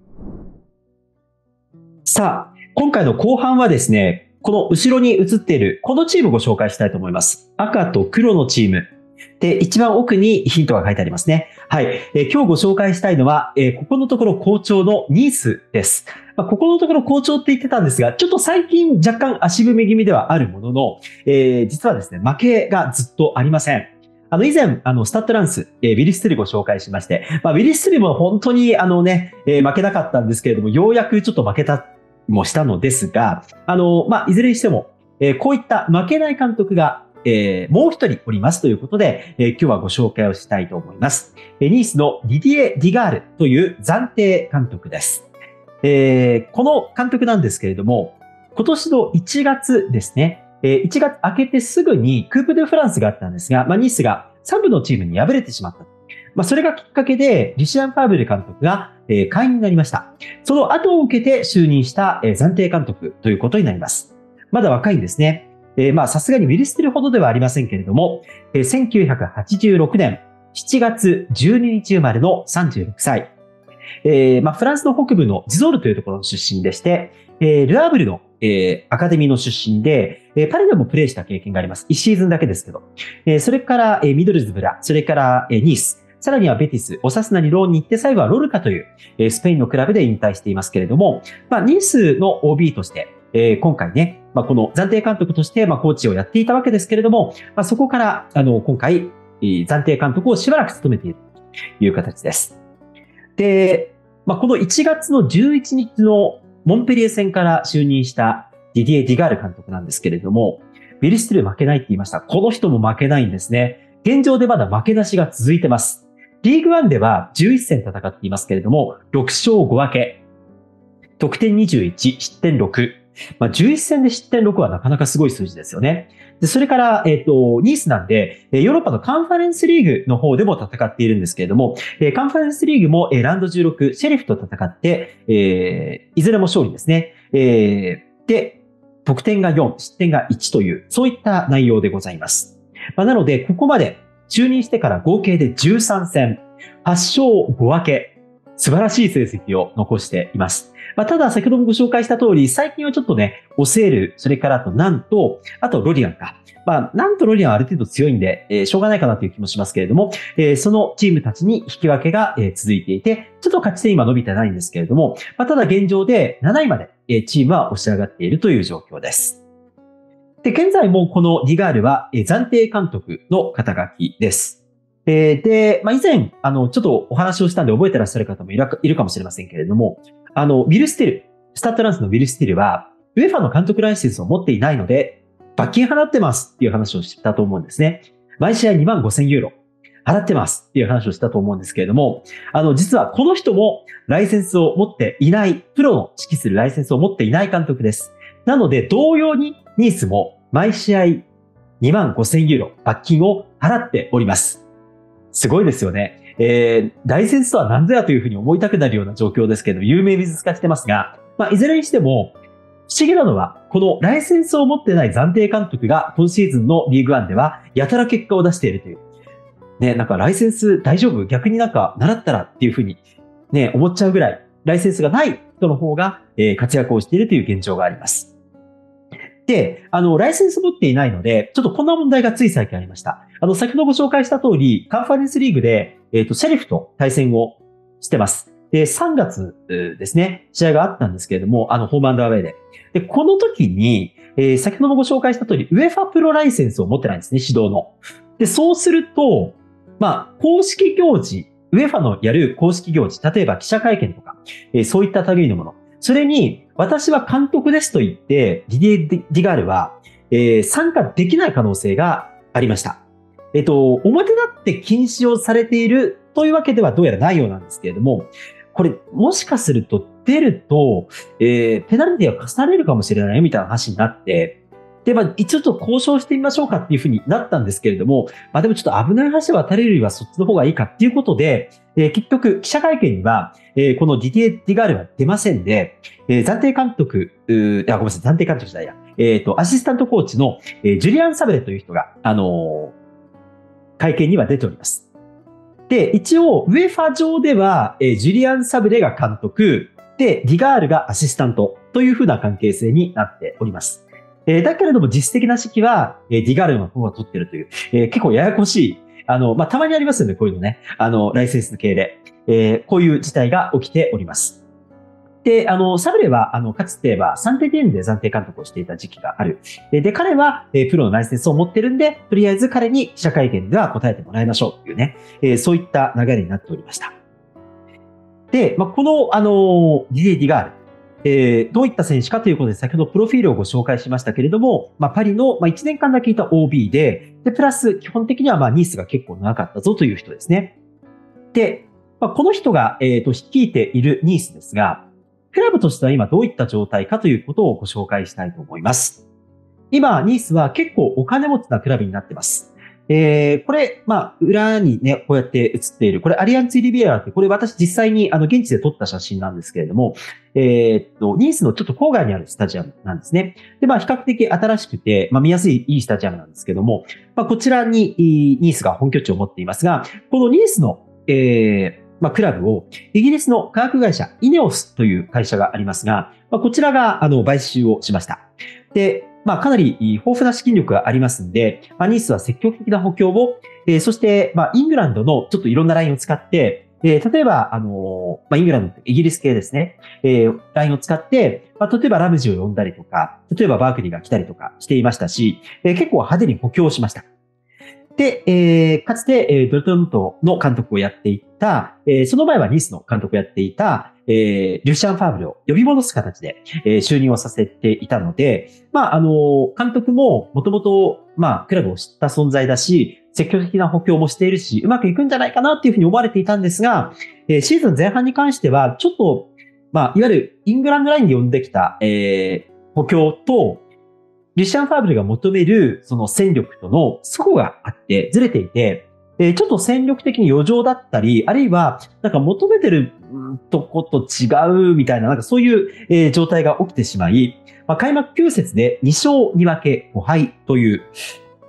さあ、今回の後半はですね、この後ろに映っているこのチームをご紹介したいと思います。赤と黒のチーム。で、一番奥にヒントが書いてありますね。はい。えー、今日ご紹介したいのは、えー、ここのところ好調のニースです。まあ、ここのところ好調って言ってたんですが、ちょっと最近若干足踏み気味ではあるものの、えー、実はですね、負けがずっとありません。あの、以前、あの、スタッドランス、えー、ウィリストゥリご紹介しまして、まあ、ウィリストゥリも本当にあのね、えー、負けなかったんですけれども、ようやくちょっと負けたもしたのですが、あの、まあ、いずれにしても、えー、こういった負けない監督が、えー、もう一人おりますということで、えー、今日はご紹介をしたいと思います。えー、ニースのディディエ・ディガールという暫定監督です。えー、この監督なんですけれども、今年のいちがつですね、えー、いちがつ明けてすぐにクープ・デュ・フランスがあったんですが、まあ、ニースがさん部のチームに敗れてしまった。まあ、それがきっかけで、リシアン・ファーブル監督が、えー、解任になりました。その後を受けて就任した、えー、暫定監督ということになります。まだ若いんですね。えー、まあ、さすがにウィリステルほどではありませんけれども、えー、せんきゅうひゃくはちじゅうろくねんしちがつじゅうににち生まれのさんじゅうろくさい。えー、まあ、フランスの北部のジゾールというところの出身でして、えー、ルアーブルの、えー、アカデミーの出身で、えー、パリでもプレーした経験があります。いちシーズンだけですけど。えー、それから、えー、ミドルズブラ、それから、えー、ニース、さらにはベティス、オサスナにローンに行って、最後はロルカという、えー、スペインのクラブで引退していますけれども、まあ、ニースの オービー として、えー、今回ね、まあ、この暫定監督として、まあ、コーチをやっていたわけですけれども、まあ、そこから、あの、今回、えー、暫定監督をしばらく務めているという形です。で、まあ、このいちがつのじゅういちにちのモンペリエ戦から就任したディディエ・ディガール監督なんですけれども、ウィリステル負けないって言いました。この人も負けないんですね。現状でまだ負けなしが続いてます。リーグワンではじゅういっせん戦っていますけれども、ろくしょうごわけ。得点にじゅういち、失点ろく。まあ、じゅういっせんで失点ろくはなかなかすごい数字ですよね。で、それから、えっと、ニースなんで、ヨーロッパのカンファレンスリーグの方でも戦っているんですけれども、カンファレンスリーグもラウンドじゅうろく、シェリフと戦って、えー、いずれも勝利ですね。えー、で、得点がよん、失点がいちという、そういった内容でございます。まあ、なので、ここまで就任してから合計でじゅうさんせん、 はち勝ご分け。素晴らしい成績を残しています。まあ、ただ、先ほどもご紹介した通り、最近はちょっとね、オセール、それからあとナンと、あとロリアンか。まあ、ナンとロリアンはある程度強いんで、えー、しょうがないかなという気もしますけれども、えー、そのチームたちに引き分けが、えー、続いていて、ちょっと勝ち点今伸びてないんですけれども、まあ、ただ現状でなないまで、えー、チームは押し上がっているという状況です。で、現在もこのディガールは、えー、暫定監督の肩書きです。えー、で、まあ、以前、あの、ちょっとお話をしたんで覚えてらっしゃる方もいるいるかもしれませんけれども、あの、ウィル・スティル、スタッドランスのウィル・スティルは、ウェファの監督ライセンスを持っていないので、罰金払ってますっていう話をしたと思うんですね。毎試合にまんごせんユーロ払ってますっていう話をしたと思うんですけれども、あの、実はこの人もライセンスを持っていない、プロの指揮するライセンスを持っていない監督です。なので、同様にニースも毎試合にまんごせんユーロ罰金を払っております。すごいですよね。えー、ライセンスとは何ぞやというふうに思いたくなるような状況ですけど、有名美術化してますが、まあ、いずれにしても、不思議なのは、このライセンスを持ってない暫定監督が今シーズンのリーグワンではやたら結果を出しているという。ね、なんかライセンス大丈夫？逆になんか習ったらっていうふうにね、思っちゃうぐらい、ライセンスがない人の方が、えー、活躍をしているという現状があります。で、あの、ライセンス持っていないので、ちょっとこんな問題がつい最近ありました。あの、先ほどご紹介した通り、カンファレンスリーグで、えっと、シェリフと対戦をしてます。で、さんがつですね、試合があったんですけれども、あの、ホームアンドアウェイで。で、この時に、えー、先ほどもご紹介した通り、ウェファプロライセンスを持ってないんですね、指導の。で、そうすると、まあ、公式行事、ウェファのやる公式行事、例えば記者会見とか、えー、そういった類のもの。それに、私は監督ですと言って、ディディエ・ディガールは、えー、参加できない可能性がありました。えっと、表立って禁止をされているというわけではどうやらないようなんですけれども、これ、もしかすると出ると、えー、ペナルティが課されるかもしれないみたいな話になって、で、まあ、一応ちょっと交渉してみましょうかっていうふうになったんですけれども、まあでもちょっと危ない橋渡れるよりはそっちの方がいいかっていうことで、えー、結局記者会見には、えー、このディディエ・ディガールは出ませんで、えー、暫定監督、あ、ごめんなさい、暫定監督じゃないや、えっと、アシスタントコーチの、えー、ジュリアン・サブレという人が、あのー、会見には出ております。で、一応、ウェファ上では、えー、ジュリアン・サブレが監督、で、ディガールがアシスタントというふうな関係性になっております。えー、だけれども実質的な指揮は、えー、ディガールの方が取っているという、えー、結構ややこしい、あの、まあ、たまにありますよね、こういうのね。あの、ライセンス系で。えー、こういう事態が起きております。で、あの、サブレは、あの、かつてはサンテティエンヌで暫定監督をしていた時期がある。で、彼は、えー、プロのライセンスを持ってるんで、とりあえず彼に記者会見では答えてもらいましょうというね、えー、そういった流れになっておりました。で、まあ、この、あの、ディディエ・ディガール。えー、どういった選手かということで、先ほどプロフィールをご紹介しましたけれども、まあ、パリの、まあ、いちねんかんだけいた オービー で、で、プラス、基本的には、まあ、ニースが結構長かったぞという人ですね。で、まあ、この人が、えっと、率いているニースですが、クラブとしては今どういった状態かということをご紹介したいと思います。今、ニースは結構お金持ちなクラブになっています。えー、これ、まあ、裏にね、こうやって映っている。これ、アリアンツィ・リビエラって、これ私実際に、あの、現地で撮った写真なんですけれども、えー、っと、ニースのちょっと郊外にあるスタジアムなんですね。で、まあ、比較的新しくて、まあ、見やすい、いいスタジアムなんですけども、まあ、こちらに、ニースが本拠地を持っていますが、このニースの、えー、まあ、クラブを、イギリスの化学会社、イネオスという会社がありますが、まあ、こちらが、あの、買収をしました。で、まあ、かなり豊富な資金力がありますんで、まあ、ニースは積極的な補強を、えー、そして、まあ、イングランドのちょっといろんなラインを使って、えー、例えば、あのー、まあ、イングランド、イギリス系ですね、えー、ラインを使って、まあ、例えばラムジーを呼んだりとか、例えばバークリーが来たりとかしていましたし、えー、結構派手に補強をしました。で、えー、かつて、えー、ドルトムントの監督をやっていた、えー、その前はニースの監督をやっていた、えー、リュシャン・ファーブルを呼び戻す形で、えー、就任をさせていたので、まあ、あの、監督ももともと、まあ、クラブを知った存在だし、積極的な補強もしているし、うまくいくんじゃないかなっていうふうに思われていたんですが、えー、シーズン前半に関しては、ちょっと、まあ、いわゆるイングランドラインで呼んできた、えー、補強と、リュシャン・ファーブルが求めるその戦力との齟齬があってずれていて、えー、ちょっと戦力的に余剰だったり、あるいはなんか求めてるとこと違うみたいな、なんかそういう、えー、状態が起きてしまい、まあ、開幕きゅう節でに勝に分けご敗という、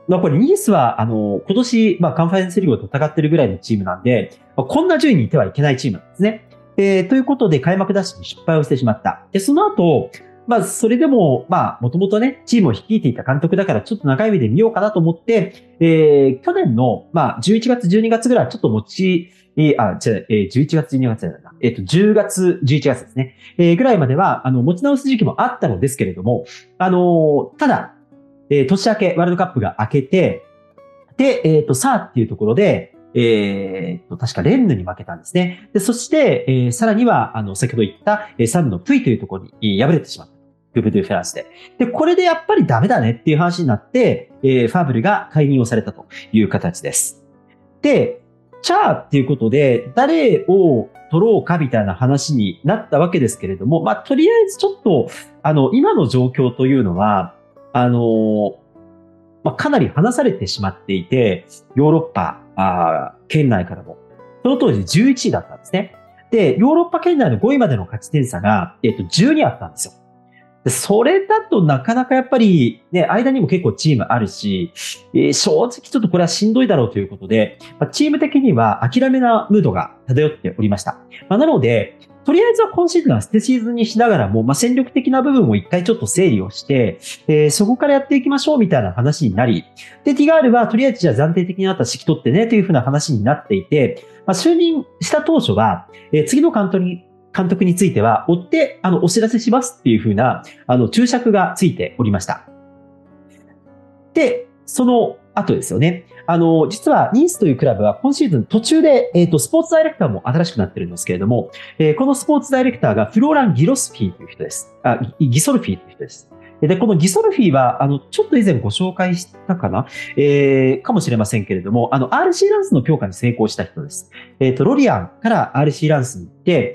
まあ、これニースは、あの、今年、まあ、カンファレンスリーグを戦ってるぐらいのチームなんで、まあ、こんな順位にいてはいけないチームなんですね。えー、ということで開幕ダッシュに失敗をしてしまった。で、その後、まあ、それでも、まあ、もともとね、チームを率いていた監督だから、ちょっと長い目で見ようかなと思って、えー、去年の、まあ、じゅういちがつ、じゅうにがつぐらい、ちょっと持ち、えー、あ、じゃあ、えー、じゅういちがつ、じゅうにがつだな。えっと、じゅうがつ、じゅういちがつですね。えー、ぐらいまでは、あの、持ち直す時期もあったのですけれども、あのー、ただ、えー、年明け、ワールドカップが明けて、で、えっと、さあっていうところで、えー、と、確かレンヌに負けたんですね。で、そして、えー、さらには、あの、先ほど言った、えー、サブのプイというところに敗れてしまった。クープ・ドゥ・フランスで。で、これでやっぱりダメだねっていう話になって、えー、ファブルが解任をされたという形です。で、チャーっていうことで、誰を取ろうかみたいな話になったわけですけれども、まあ、とりあえずちょっと、あの、今の状況というのは、あの、まあ、かなり離されてしまっていて、ヨーロッパ、あ圏内からも。その当時じゅういちいだったんですね。で、ヨーロッパ圏内のごいまでの勝ち点差が、えっと、じゅうにあったんですよ。でそれだとなかなかやっぱり、ね、間にも結構チームあるし、えー、正直ちょっとこれはしんどいだろうということで、まあ、チーム的には諦めなムードが漂っておりました。まあ、なので、とりあえずは今シーズンは捨てシーズンにしながらも、まあ、戦力的な部分を一回ちょっと整理をして、えー、そこからやっていきましょうみたいな話になり、で、ティガールはとりあえずじゃあ暫定的にあった指揮取ってねというふうな話になっていて、まあ、就任した当初は、えー、次の監督に監督については、追って、あの、お知らせしますっていうふうな、あの、注釈がついておりました。で、その後ですよね。あの、実は、ニースというクラブは今シーズン途中で、えっと、スポーツダイレクターも新しくなってるんですけれども、えー、このスポーツダイレクターがフローラン・ギロスフィーという人です。あ、ギソルフィーという人です。で、このギソルフィーは、あの、ちょっと以前ご紹介したかな、えー、かもしれませんけれども、あの、アールシー ランスの強化に成功した人です。えっと、ロリアンから アールシー ランスに行って、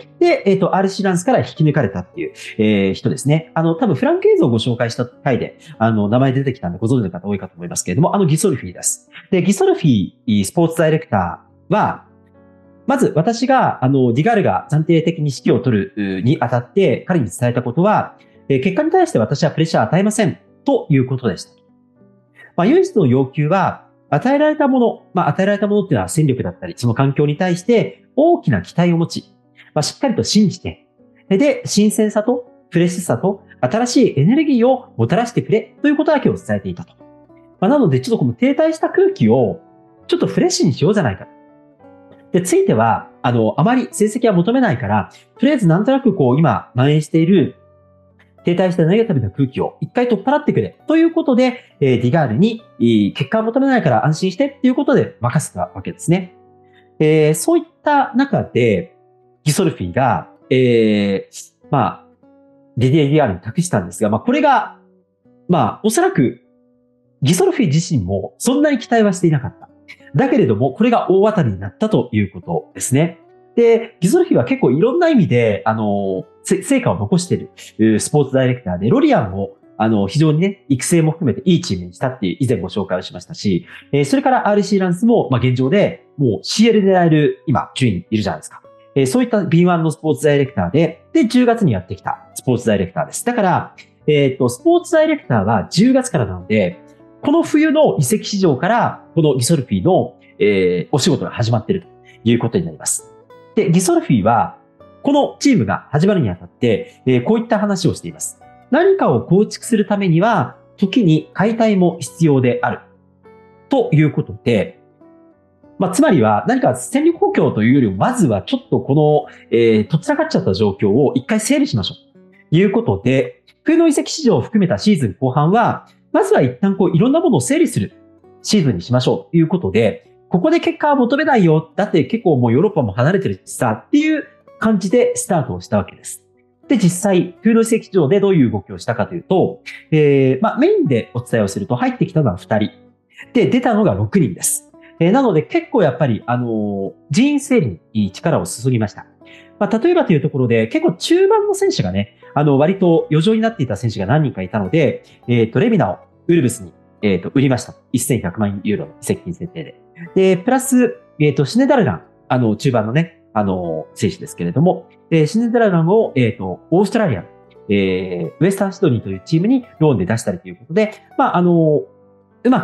で、えっと、アールシー ランスから引き抜かれたっていう、えー、人ですね。あの、多分フランケーズをご紹介した回で、あの、名前出てきたんでご存知の方多いかと思いますけれども、あの、ギソルフィーです。で、ギソルフィー、スポーツダイレクターは、まず私が、あの、ディガールが暫定的に指揮を取るにあたって彼に伝えたことは、えー、結果に対して私はプレッシャーを与えませんということでした。まあ、唯一の要求は、与えられたもの、まあ、与えられたものっていうのは戦力だったり、その環境に対して大きな期待を持ち、まあ、しっかりと信じて、で、新鮮さとフレッシュさと新しいエネルギーをもたらしてくれということだけを伝えていたと。まあ、なので、ちょっとこの停滞した空気をちょっとフレッシュにしようじゃないか。で、ついては、あの、あまり成績は求めないから、とりあえずなんとなくこう、今、蔓延している停滞したネガティブな空気を一回取っ払ってくれ。ということで、えー、ディガールに、えー、結果を求めないから安心してっていうことで任せたわけですね。えー、そういった中で、ギソルフィーが、えー、まあ、ディディエ・ディガールに託したんですが、まあ、これが、まあ、おそらく、ギソルフィー自身もそんなに期待はしていなかった。だけれども、これが大当たりになったということですね。で、ギソルフィーは結構いろんな意味で、あの、成果を残しているスポーツダイレクターで、ロリアンを、あの、非常にね、育成も含めていいチームにしたっていう以前ご紹介をしましたし、えー、それから アールシー ランスも、まあ、現状でもう シーエル で狙える、今、順位にいるじゃないですか。えー、そういった ビーワン のスポーツダイレクターで、で、じゅうがつにやってきたスポーツダイレクターです。だから、えっと、スポーツダイレクターはじゅうがつからなので、この冬の移籍市場から、このギソルフィーの、えー、お仕事が始まっているということになります。で、ギソルフィーは、このチームが始まるにあたって、えー、こういった話をしています。何かを構築するためには、時に解体も必要である。ということで、まあ、つまりは何か戦力補強というよりも、まずはちょっとこの、えー、とっちらかっちゃった状況を一回整理しましょう。ということで、冬の移籍市場を含めたシーズン後半は、まずは一旦こういろんなものを整理するシーズンにしましょうということで、ここで結果は求めないよ。だって結構もうヨーロッパも離れてるしさ、っていう感じでスタートをしたわけです。で、実際、冬の移籍市場でどういう動きをしたかというと、えー、まあメインでお伝えをすると入ってきたのはふたり。で、出たのがろくにんです。えー、なので結構やっぱり、あのー、人員整理に力を注ぎました。まあ、例えばというところで、結構中盤の選手がね、あの、割と余剰になっていた選手が何人かいたので、えっと、レミナをウルブスに、えっと、売りました。せんひゃくまんユーロの移籍金設定で。で、プラス、えっと、シネダルラン、あの、中盤のね、あの、選手ですけれども、えー、シネダルランを、えっと、オーストラリア、えー、ウエスタンシドニーというチームにローンで出したりということで、まあ、あの、うまく、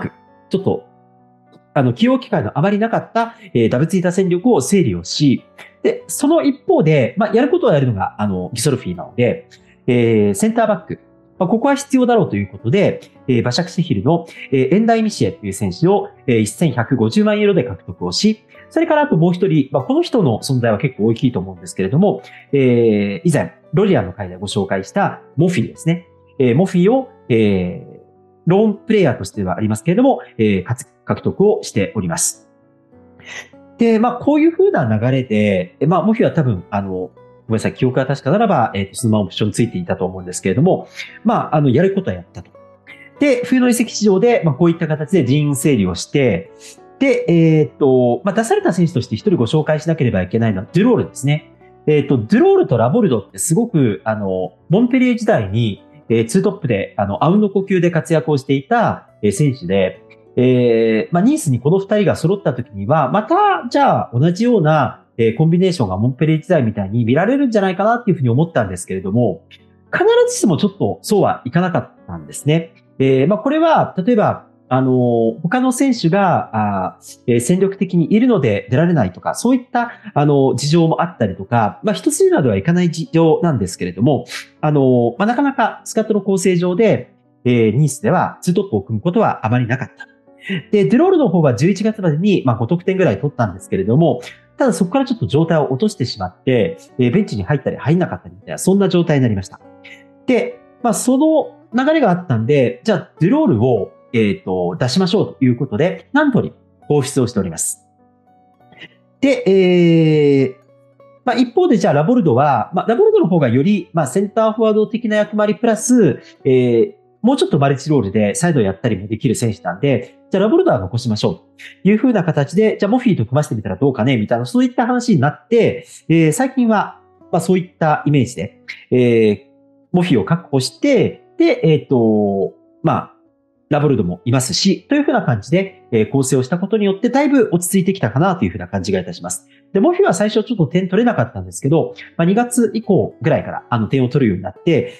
ちょっと、あの、起用機会のあまりなかった、えー、ダブついた戦力を整理をし、で、その一方で、まあ、やることをやるのが、あの、ギソルフィーなので、えー、センターバック。まあ、ここは必要だろうということで、えー、バシャクシヒルの、えー、エンダイミシエという選手を、えー、せんひゃくごじゅうまんユーロで獲得をし、それからあともう一人、まあ、この人の存在は結構大きいと思うんですけれども、えー、以前、ロリアンの回でご紹介したモフィーですね。えー、モフィーを、えー、ローンプレイヤーとしてはありますけれども、えー、獲得をしております。で、まあ、こういう風な流れで、まあ、モフィは多分、あの、ごめんなさい、記憶が確かならば、えっ、ー、と、そのままオプションついていたと思うんですけれども、まあ、あの、やることはやったと。で、冬の移籍市場で、まあ、こういった形で人員整理をして、で、えっ、ー、と、まあ、出された選手として一人ご紹介しなければいけないのは、ドゥロールですね。えっ、ー、と、ドゥロールとラボルドってすごく、あの、モンペリエ時代に、えー、ツートップで、あの、アウンの呼吸で活躍をしていた、えー、選手で、えー、まあ、ニースにこの二人が揃った時には、また、じゃあ、同じような、えー、コンビネーションがモンペリエ時代みたいに見られるんじゃないかなっていうふうに思ったんですけれども、必ずしもちょっとそうはいかなかったんですね。えー、まあ、これは、例えば、あのー、他の選手が、あえー、戦力的にいるので出られないとか、そういった、あのー、事情もあったりとか、まあ、一筋縄ではいかない事情なんですけれども、あのー、まあ、なかなかスカットの構成上で、えー、ニースではツートップを組むことはあまりなかった。で、ドゥロールの方はじゅういちがつまでに、まあ、ご得点ぐらい取ったんですけれども、ただそこからちょっと状態を落としてしまって、えー、ベンチに入ったり入んなかったりみたいな、そんな状態になりました。で、まあ、その流れがあったんで、じゃあ、ドゥロールを、えっと、出しましょうということで、ナントに放出をしております。で、えー、まあ、一方でじゃあラボルドは、まあ、ラボルドの方がより、まあ、センターフォワード的な役割プラス、えー、もうちょっとマルチロールでサイドをやったりもできる選手なんで、じゃあラボルドは残しましょうという風な形で、じゃあモフィーと組ませてみたらどうかねみたいな、そういった話になって、えー、最近は、まあ、そういったイメージで、えー、モフィーを確保して、で、えっと、まあ、ラボルドもいますし、というふうな感じで、えー、構成をしたことによって、だいぶ落ち着いてきたかなというふうな感じがいたします。で、モフィは最初ちょっと点取れなかったんですけど、まあ、にがつ以降ぐらいからあの点を取るようになって、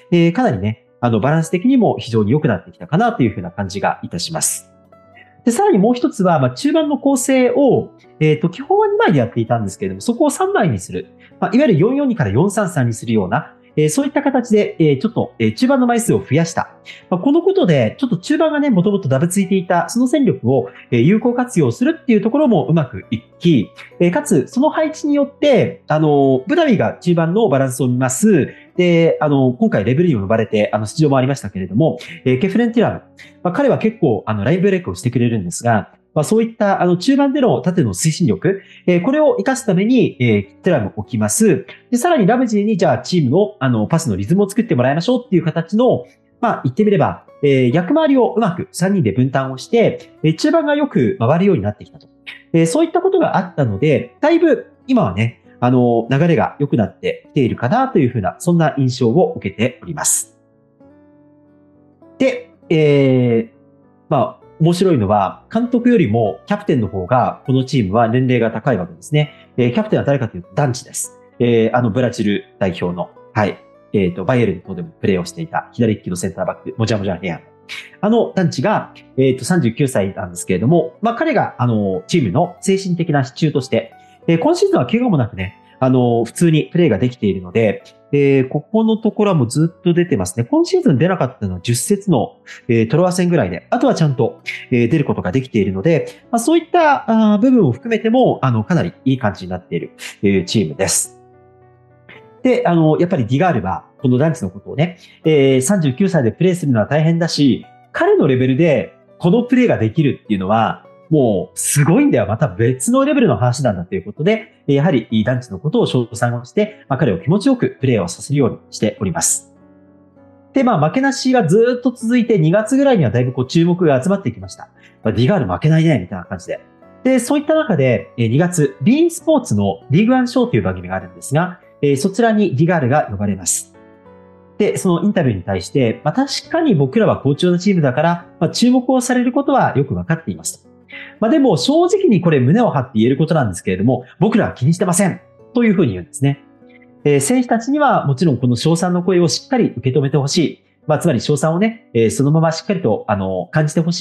えー、かなりね、あのバランス的にも非常に良くなってきたかなというふうな感じがいたします。で、さらにもう一つは、まあ、中盤の構成を、えっと、基本はにまいでやっていたんですけれども、そこをさんまいにする。まあ、いわゆるよんよんにからよんさんさんにするような、えー、そういった形で、えー、ちょっと、えー、中盤の枚数を増やした。まあ、このことで、ちょっと中盤がね、もともとダブついていた、その戦力を、えー、有効活用するっていうところもうまくいき、えー、かつ、その配置によって、あの、ブダビが中盤のバランスを見ます。で、あの、今回レベルにも呼ばれて、あの、出場もありましたけれども、えー、ケフレンティラム。まあ、彼は結構、あの、ラインブレイクをしてくれるんですが、まあ、そういった、あの、中盤での縦の推進力、えー、これを活かすために、えー、テラムを置きます。で、さらにラムジーに、じゃあ、チームの、あの、パスのリズムを作ってもらいましょうっていう形の、まあ、言ってみれば、えー、役回りをうまくさんにんで分担をして、えー、中盤がよく回るようになってきたと。えー、そういったことがあったので、だいぶ、今はね、あの、流れが良くなってきているかなというふうな、そんな印象を受けております。で、えー、まあ、面白いのは、監督よりもキャプテンの方が、このチームは年齢が高いわけですね。えー、キャプテンは誰かというと、ダンチです。えー、あの、ブラジル代表の、はい、えっと、バイエルン等でもプレーをしていた、左利きのセンターバック、もじゃもじゃヘア。あの、ダンチが、えっと、さんじゅうきゅうさいなんですけれども、まあ、彼が、あの、チームの精神的な支柱として、えー、今シーズンは怪我もなくね、あの、普通にプレーができているので、えー、ここのところはもうずっと出てますね。今シーズン出なかったのはじゅっ節の、えー、トロワ戦ぐらいで、あとはちゃんと、えー、出ることができているので、まあ、そういったあ部分を含めても、あの、かなりいい感じになっている、えー、チームです。で、あの、やっぱりディガールは、このダンチのことをね、えー、さんじゅうきゅうさいでプレーするのは大変だし、彼のレベルでこのプレーができるっていうのは、もうすごいんだよ。また別のレベルの話なんだということで、やはりダンチのことを称賛をして、まあ、彼を気持ちよくプレーをさせるようにしております。で、まあ負けなしがずっと続いてにがつぐらいにはだいぶこう注目が集まってきました。まあ、ディガール負けないね、みたいな感じで。で、そういった中でにがつ、ビーインスポーツのリーグワンショーという番組があるんですが、そちらにディガールが呼ばれます。で、そのインタビューに対して、まあ確かに僕らは好調なチームだから、まあ、注目をされることはよくわかっていますと。まあでも正直にこれ胸を張って言えることなんですけれども、僕らは気にしてませんというふうに言うんですね。えー、選手たちにはもちろんこの称賛の声をしっかり受け止めてほしい。まあつまり称賛をね、えー、そのまましっかりとあの感じてほしいな。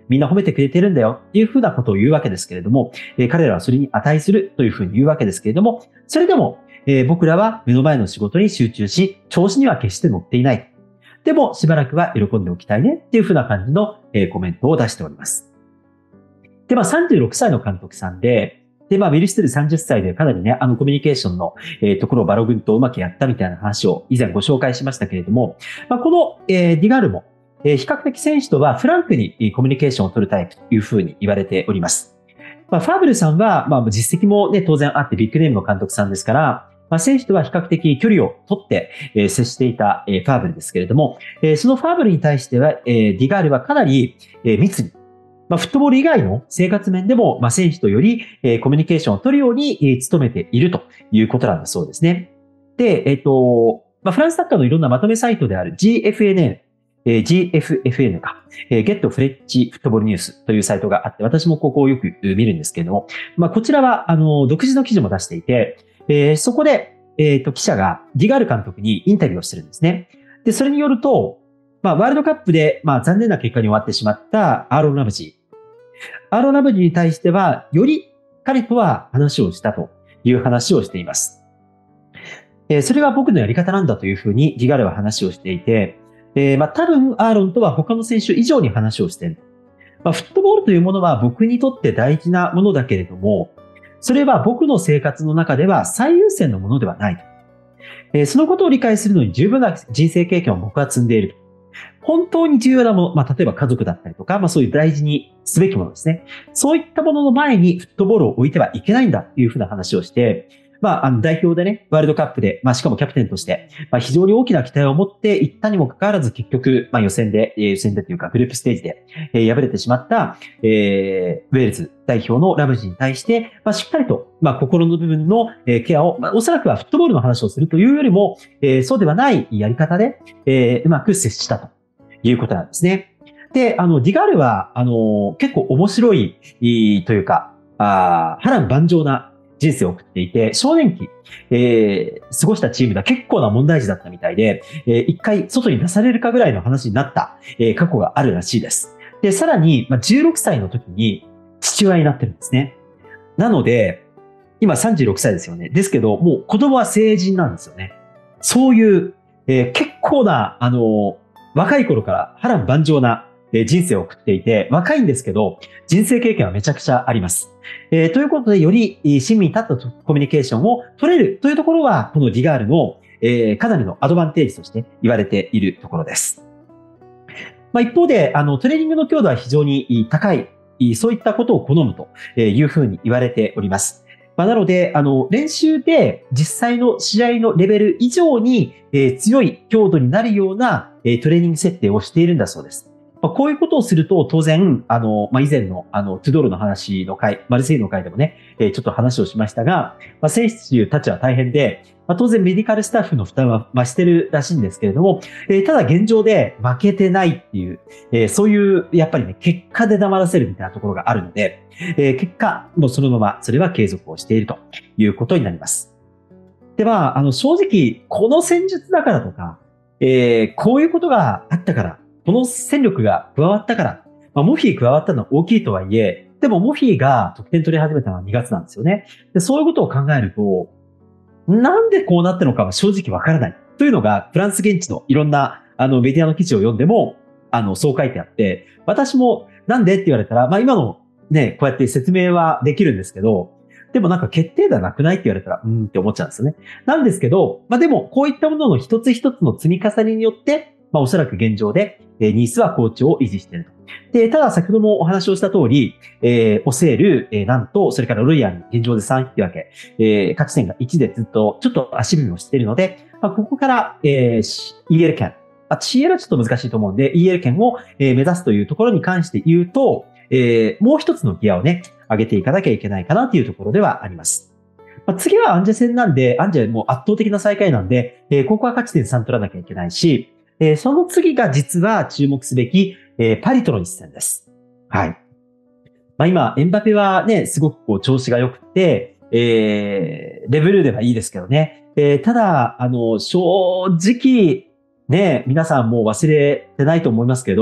みんな褒めてくれてるんだよっていうふうなことを言うわけですけれども、えー、彼らはそれに値するというふうに言うわけですけれども、それでも、えー、僕らは目の前の仕事に集中し、調子には決して乗っていない。でも、しばらくは喜んでおきたいねっていうふうな感じの、えー、コメントを出しております。で、まあ、さんじゅうろくさいの監督さんで、で、まあ、ウィル・ステルさんじゅっさいでかなりね、あのコミュニケーションの、えー、ところをバロ軍とうまくやったみたいな話を以前ご紹介しましたけれども、まあ、この、えー、ディガールも、えー、比較的選手とはフランクにコミュニケーションを取るタイプというふうに言われております。まあ、ファーブルさんは、まあ、実績もね、当然あってビッグネームの監督さんですから、まあ、選手とは比較的距離を取って、えー、接していた、えー、ファーブルですけれども、えー、そのファーブルに対しては、えー、ディガールはかなり、えー、密に、まあ、フットボール以外の生活面でも、まあ、選手とより、えー、コミュニケーションを取るように、えー、努めているということなんだそうですね。で、えっと、まあ、フランスサッカーのいろんなまとめサイトである ジーエフエヌエヌ、えー、ジーエフエフエヌ か、えー、Get Fletch Football News というサイトがあって、私もここをよく見るんですけれども、まあ、こちらは、あの、独自の記事も出していて、えー、そこで、えっと、記者がディガール監督にインタビューをしてるんですね。で、それによると、まあ、ワールドカップで、まあ、残念な結果に終わってしまったアーロン・ラムジー。アーロン・ラムジーに対しては、より彼とは話をしたという話をしています。えー、それが僕のやり方なんだというふうにディガールは話をしていて、えー、まあ多分アーロンとは他の選手以上に話をしている。まあ、フットボールというものは僕にとって大事なものだけれども、それは僕の生活の中では最優先のものではないと。えー、そのことを理解するのに十分な人生経験を僕は積んでいると。本当に重要なもの、まあ、例えば家族だったりとか、まあ、そういう大事にすべきものですね。そういったものの前にフットボールを置いてはいけないんだというふうな話をして、まあ、あの代表でね、ワールドカップで、まあ、しかもキャプテンとして、まあ、非常に大きな期待を持っていったにもかかわらず、結局、まあ、予選で、予選でというか、グループステージで、えー、敗れてしまった、えー、ウェールズ代表のラムジーに対して、まあ、しっかりと、まあ、心の部分の、えー、ケアを、まあ、おそらくはフットボールの話をするというよりも、えー、そうではないやり方で、えー、うまく接したということなんですね。で、あの、ディガールは、あの、結構面白い、というか、あ波乱万丈な人生を送っていて、少年期、えー、過ごしたチームでは結構な問題児だったみたいで、えー、一回外に出されるかぐらいの話になった、えー、過去があるらしいです。で、さらに、まあ、じゅうろくさいの時に父親になってるんですね。なので、今さんじゅうろくさいですよね。ですけど、もう子供は成人なんですよね。そういう、えー、結構な、あの、若い頃から波乱万丈な人生を送っていて、若いんですけど、人生経験はめちゃくちゃあります。えー、ということで、より親身に立ったコミュニケーションを取れるというところは、このディガールの、えー、かなりのアドバンテージとして言われているところです。まあ、一方で、あの、トレーニングの強度は非常に高い、そういったことを好むというふうに言われております。まあ、なので、あの、練習で実際の試合のレベル以上に、えー、強い強度になるような、えー、トレーニング設定をしているんだそうです。まあ、こういうことをすると、当然、あの、まあ、以前の、あの、トゥドールの話の回、マルセイユの回でもね、えー、ちょっと話をしましたが、まあ、選手たちは大変で、まあ、当然メディカルスタッフの負担は増してるらしいんですけれども、えー、ただ現状で負けてないっていう、えー、そういう、やっぱりね、結果で黙らせるみたいなところがあるので、えー、結果、もうそのまま、それは継続をしているということになります。で、まあ、あの、正直、この戦術だからとか、えー、こういうことがあったから、この戦力が加わったから、まあ、モフィー加わったのは大きいとはいえ、でもモフィーが得点取り始めたのはにがつなんですよね。で、そういうことを考えると、なんでこうなったのかは正直わからない。というのが、フランス現地のいろんなあのメディアの記事を読んでも、あの、そう書いてあって、私もなんでって言われたら、まあ今のね、こうやって説明はできるんですけど、でもなんか決定打なくないって言われたら、うーんって思っちゃうんですよね。なんですけど、まあでもこういったものの一つ一つの積み重ねによって、まあおそらく現状で、えー、ニースは好調を維持していると。で、ただ先ほどもお話をした通り、えー、オセール、えー、なんと、それからロイヤーに現状でさん引き分け、えー、勝ち点がいちでずっとちょっと足踏みをしているので、まあ、ここから、えー、イーエル 圏、あ、シーエル はちょっと難しいと思うんで、イーエル 圏を、えー、目指すというところに関して言うと、えー、もう一つのギアをね、上げていかなきゃいけないかなというところではあります。まあ、次はアンジェ戦なんで、アンジェもう圧倒的な最下位なんで、えー、ここは勝ち点さん取らなきゃいけないし、えー、その次が実は注目すべき、えー、パリとの一戦です。はい。まあ、今、エンバペはね、すごくこう調子が良くて、えー、レベルではいいですけどね。えー、ただ、あの、正直、ね、皆さんもう忘れてないと思いますけど、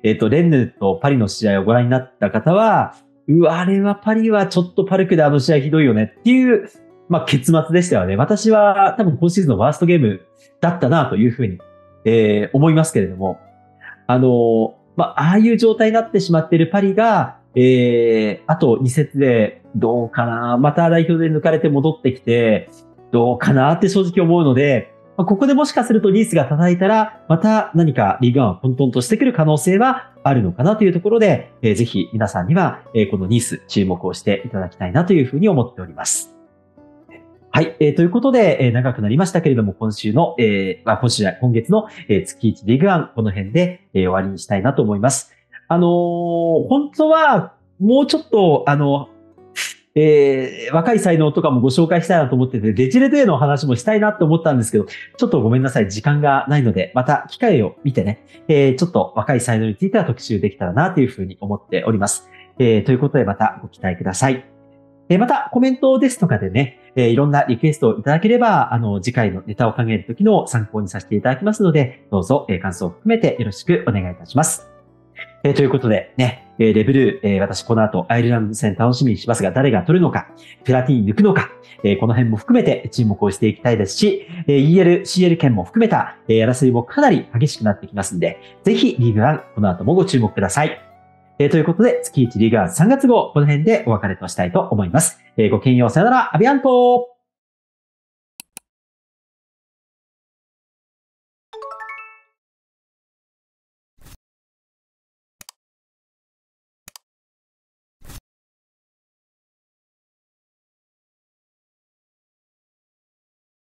えっと、レンヌとパリの試合をご覧になった方は、うわ、あれはパリはちょっとパルクであの試合ひどいよねっていう、まあ、結末でしたよね。私は多分今シーズンのワーストゲームだったなというふうに、えー、思いますけれども、あの、まあ、ああいう状態になってしまっているパリが、えー、あとに節でどうかな、また代表で抜かれて戻ってきて、どうかなって正直思うので、まあ、ここでもしかするとニースが叩いたら、また何かリーグワンを混沌としてくる可能性はあるのかなというところで、えー、ぜひ皆さんには、えー、このニース注目をしていただきたいなというふうに思っております。はい。えー、ということで、えー、長くなりましたけれども、今週の、えー、まあ、今週じゃない、今月の、えー、月いちリーグワン、この辺で、えー、終わりにしたいなと思います。あのー、本当は、もうちょっと、あの、えー、若い才能とかもご紹介したいなと思ってて、デジレドへの話もしたいなと思ったんですけど、ちょっとごめんなさい。時間がないので、また機会を見てね、えー、ちょっと若い才能については特集できたらなというふうに思っております。えー、ということでまたご期待ください。えー、またコメントですとかでね、えー、いろんなリクエストをいただければ、あの、次回のネタを考えるときの参考にさせていただきますので、どうぞ、えー、感想を含めてよろしくお願いいたします。えー、ということでね、えー、レベル、えー、私この後アイルランド戦楽しみにしますが、誰が取るのか、プラティーン抜くのか、えー、この辺も含めて注目をしていきたいですし、えー、イーエル、シーエル 圏も含めた、えー、争いもかなり激しくなってきますんで、ぜひリーグワン、この後もご注目ください。えー、ということで、月いちリーグワンさんがつ号、この辺でお別れとしたいと思います。えー、ごきげんよう、さよなら、アビアント。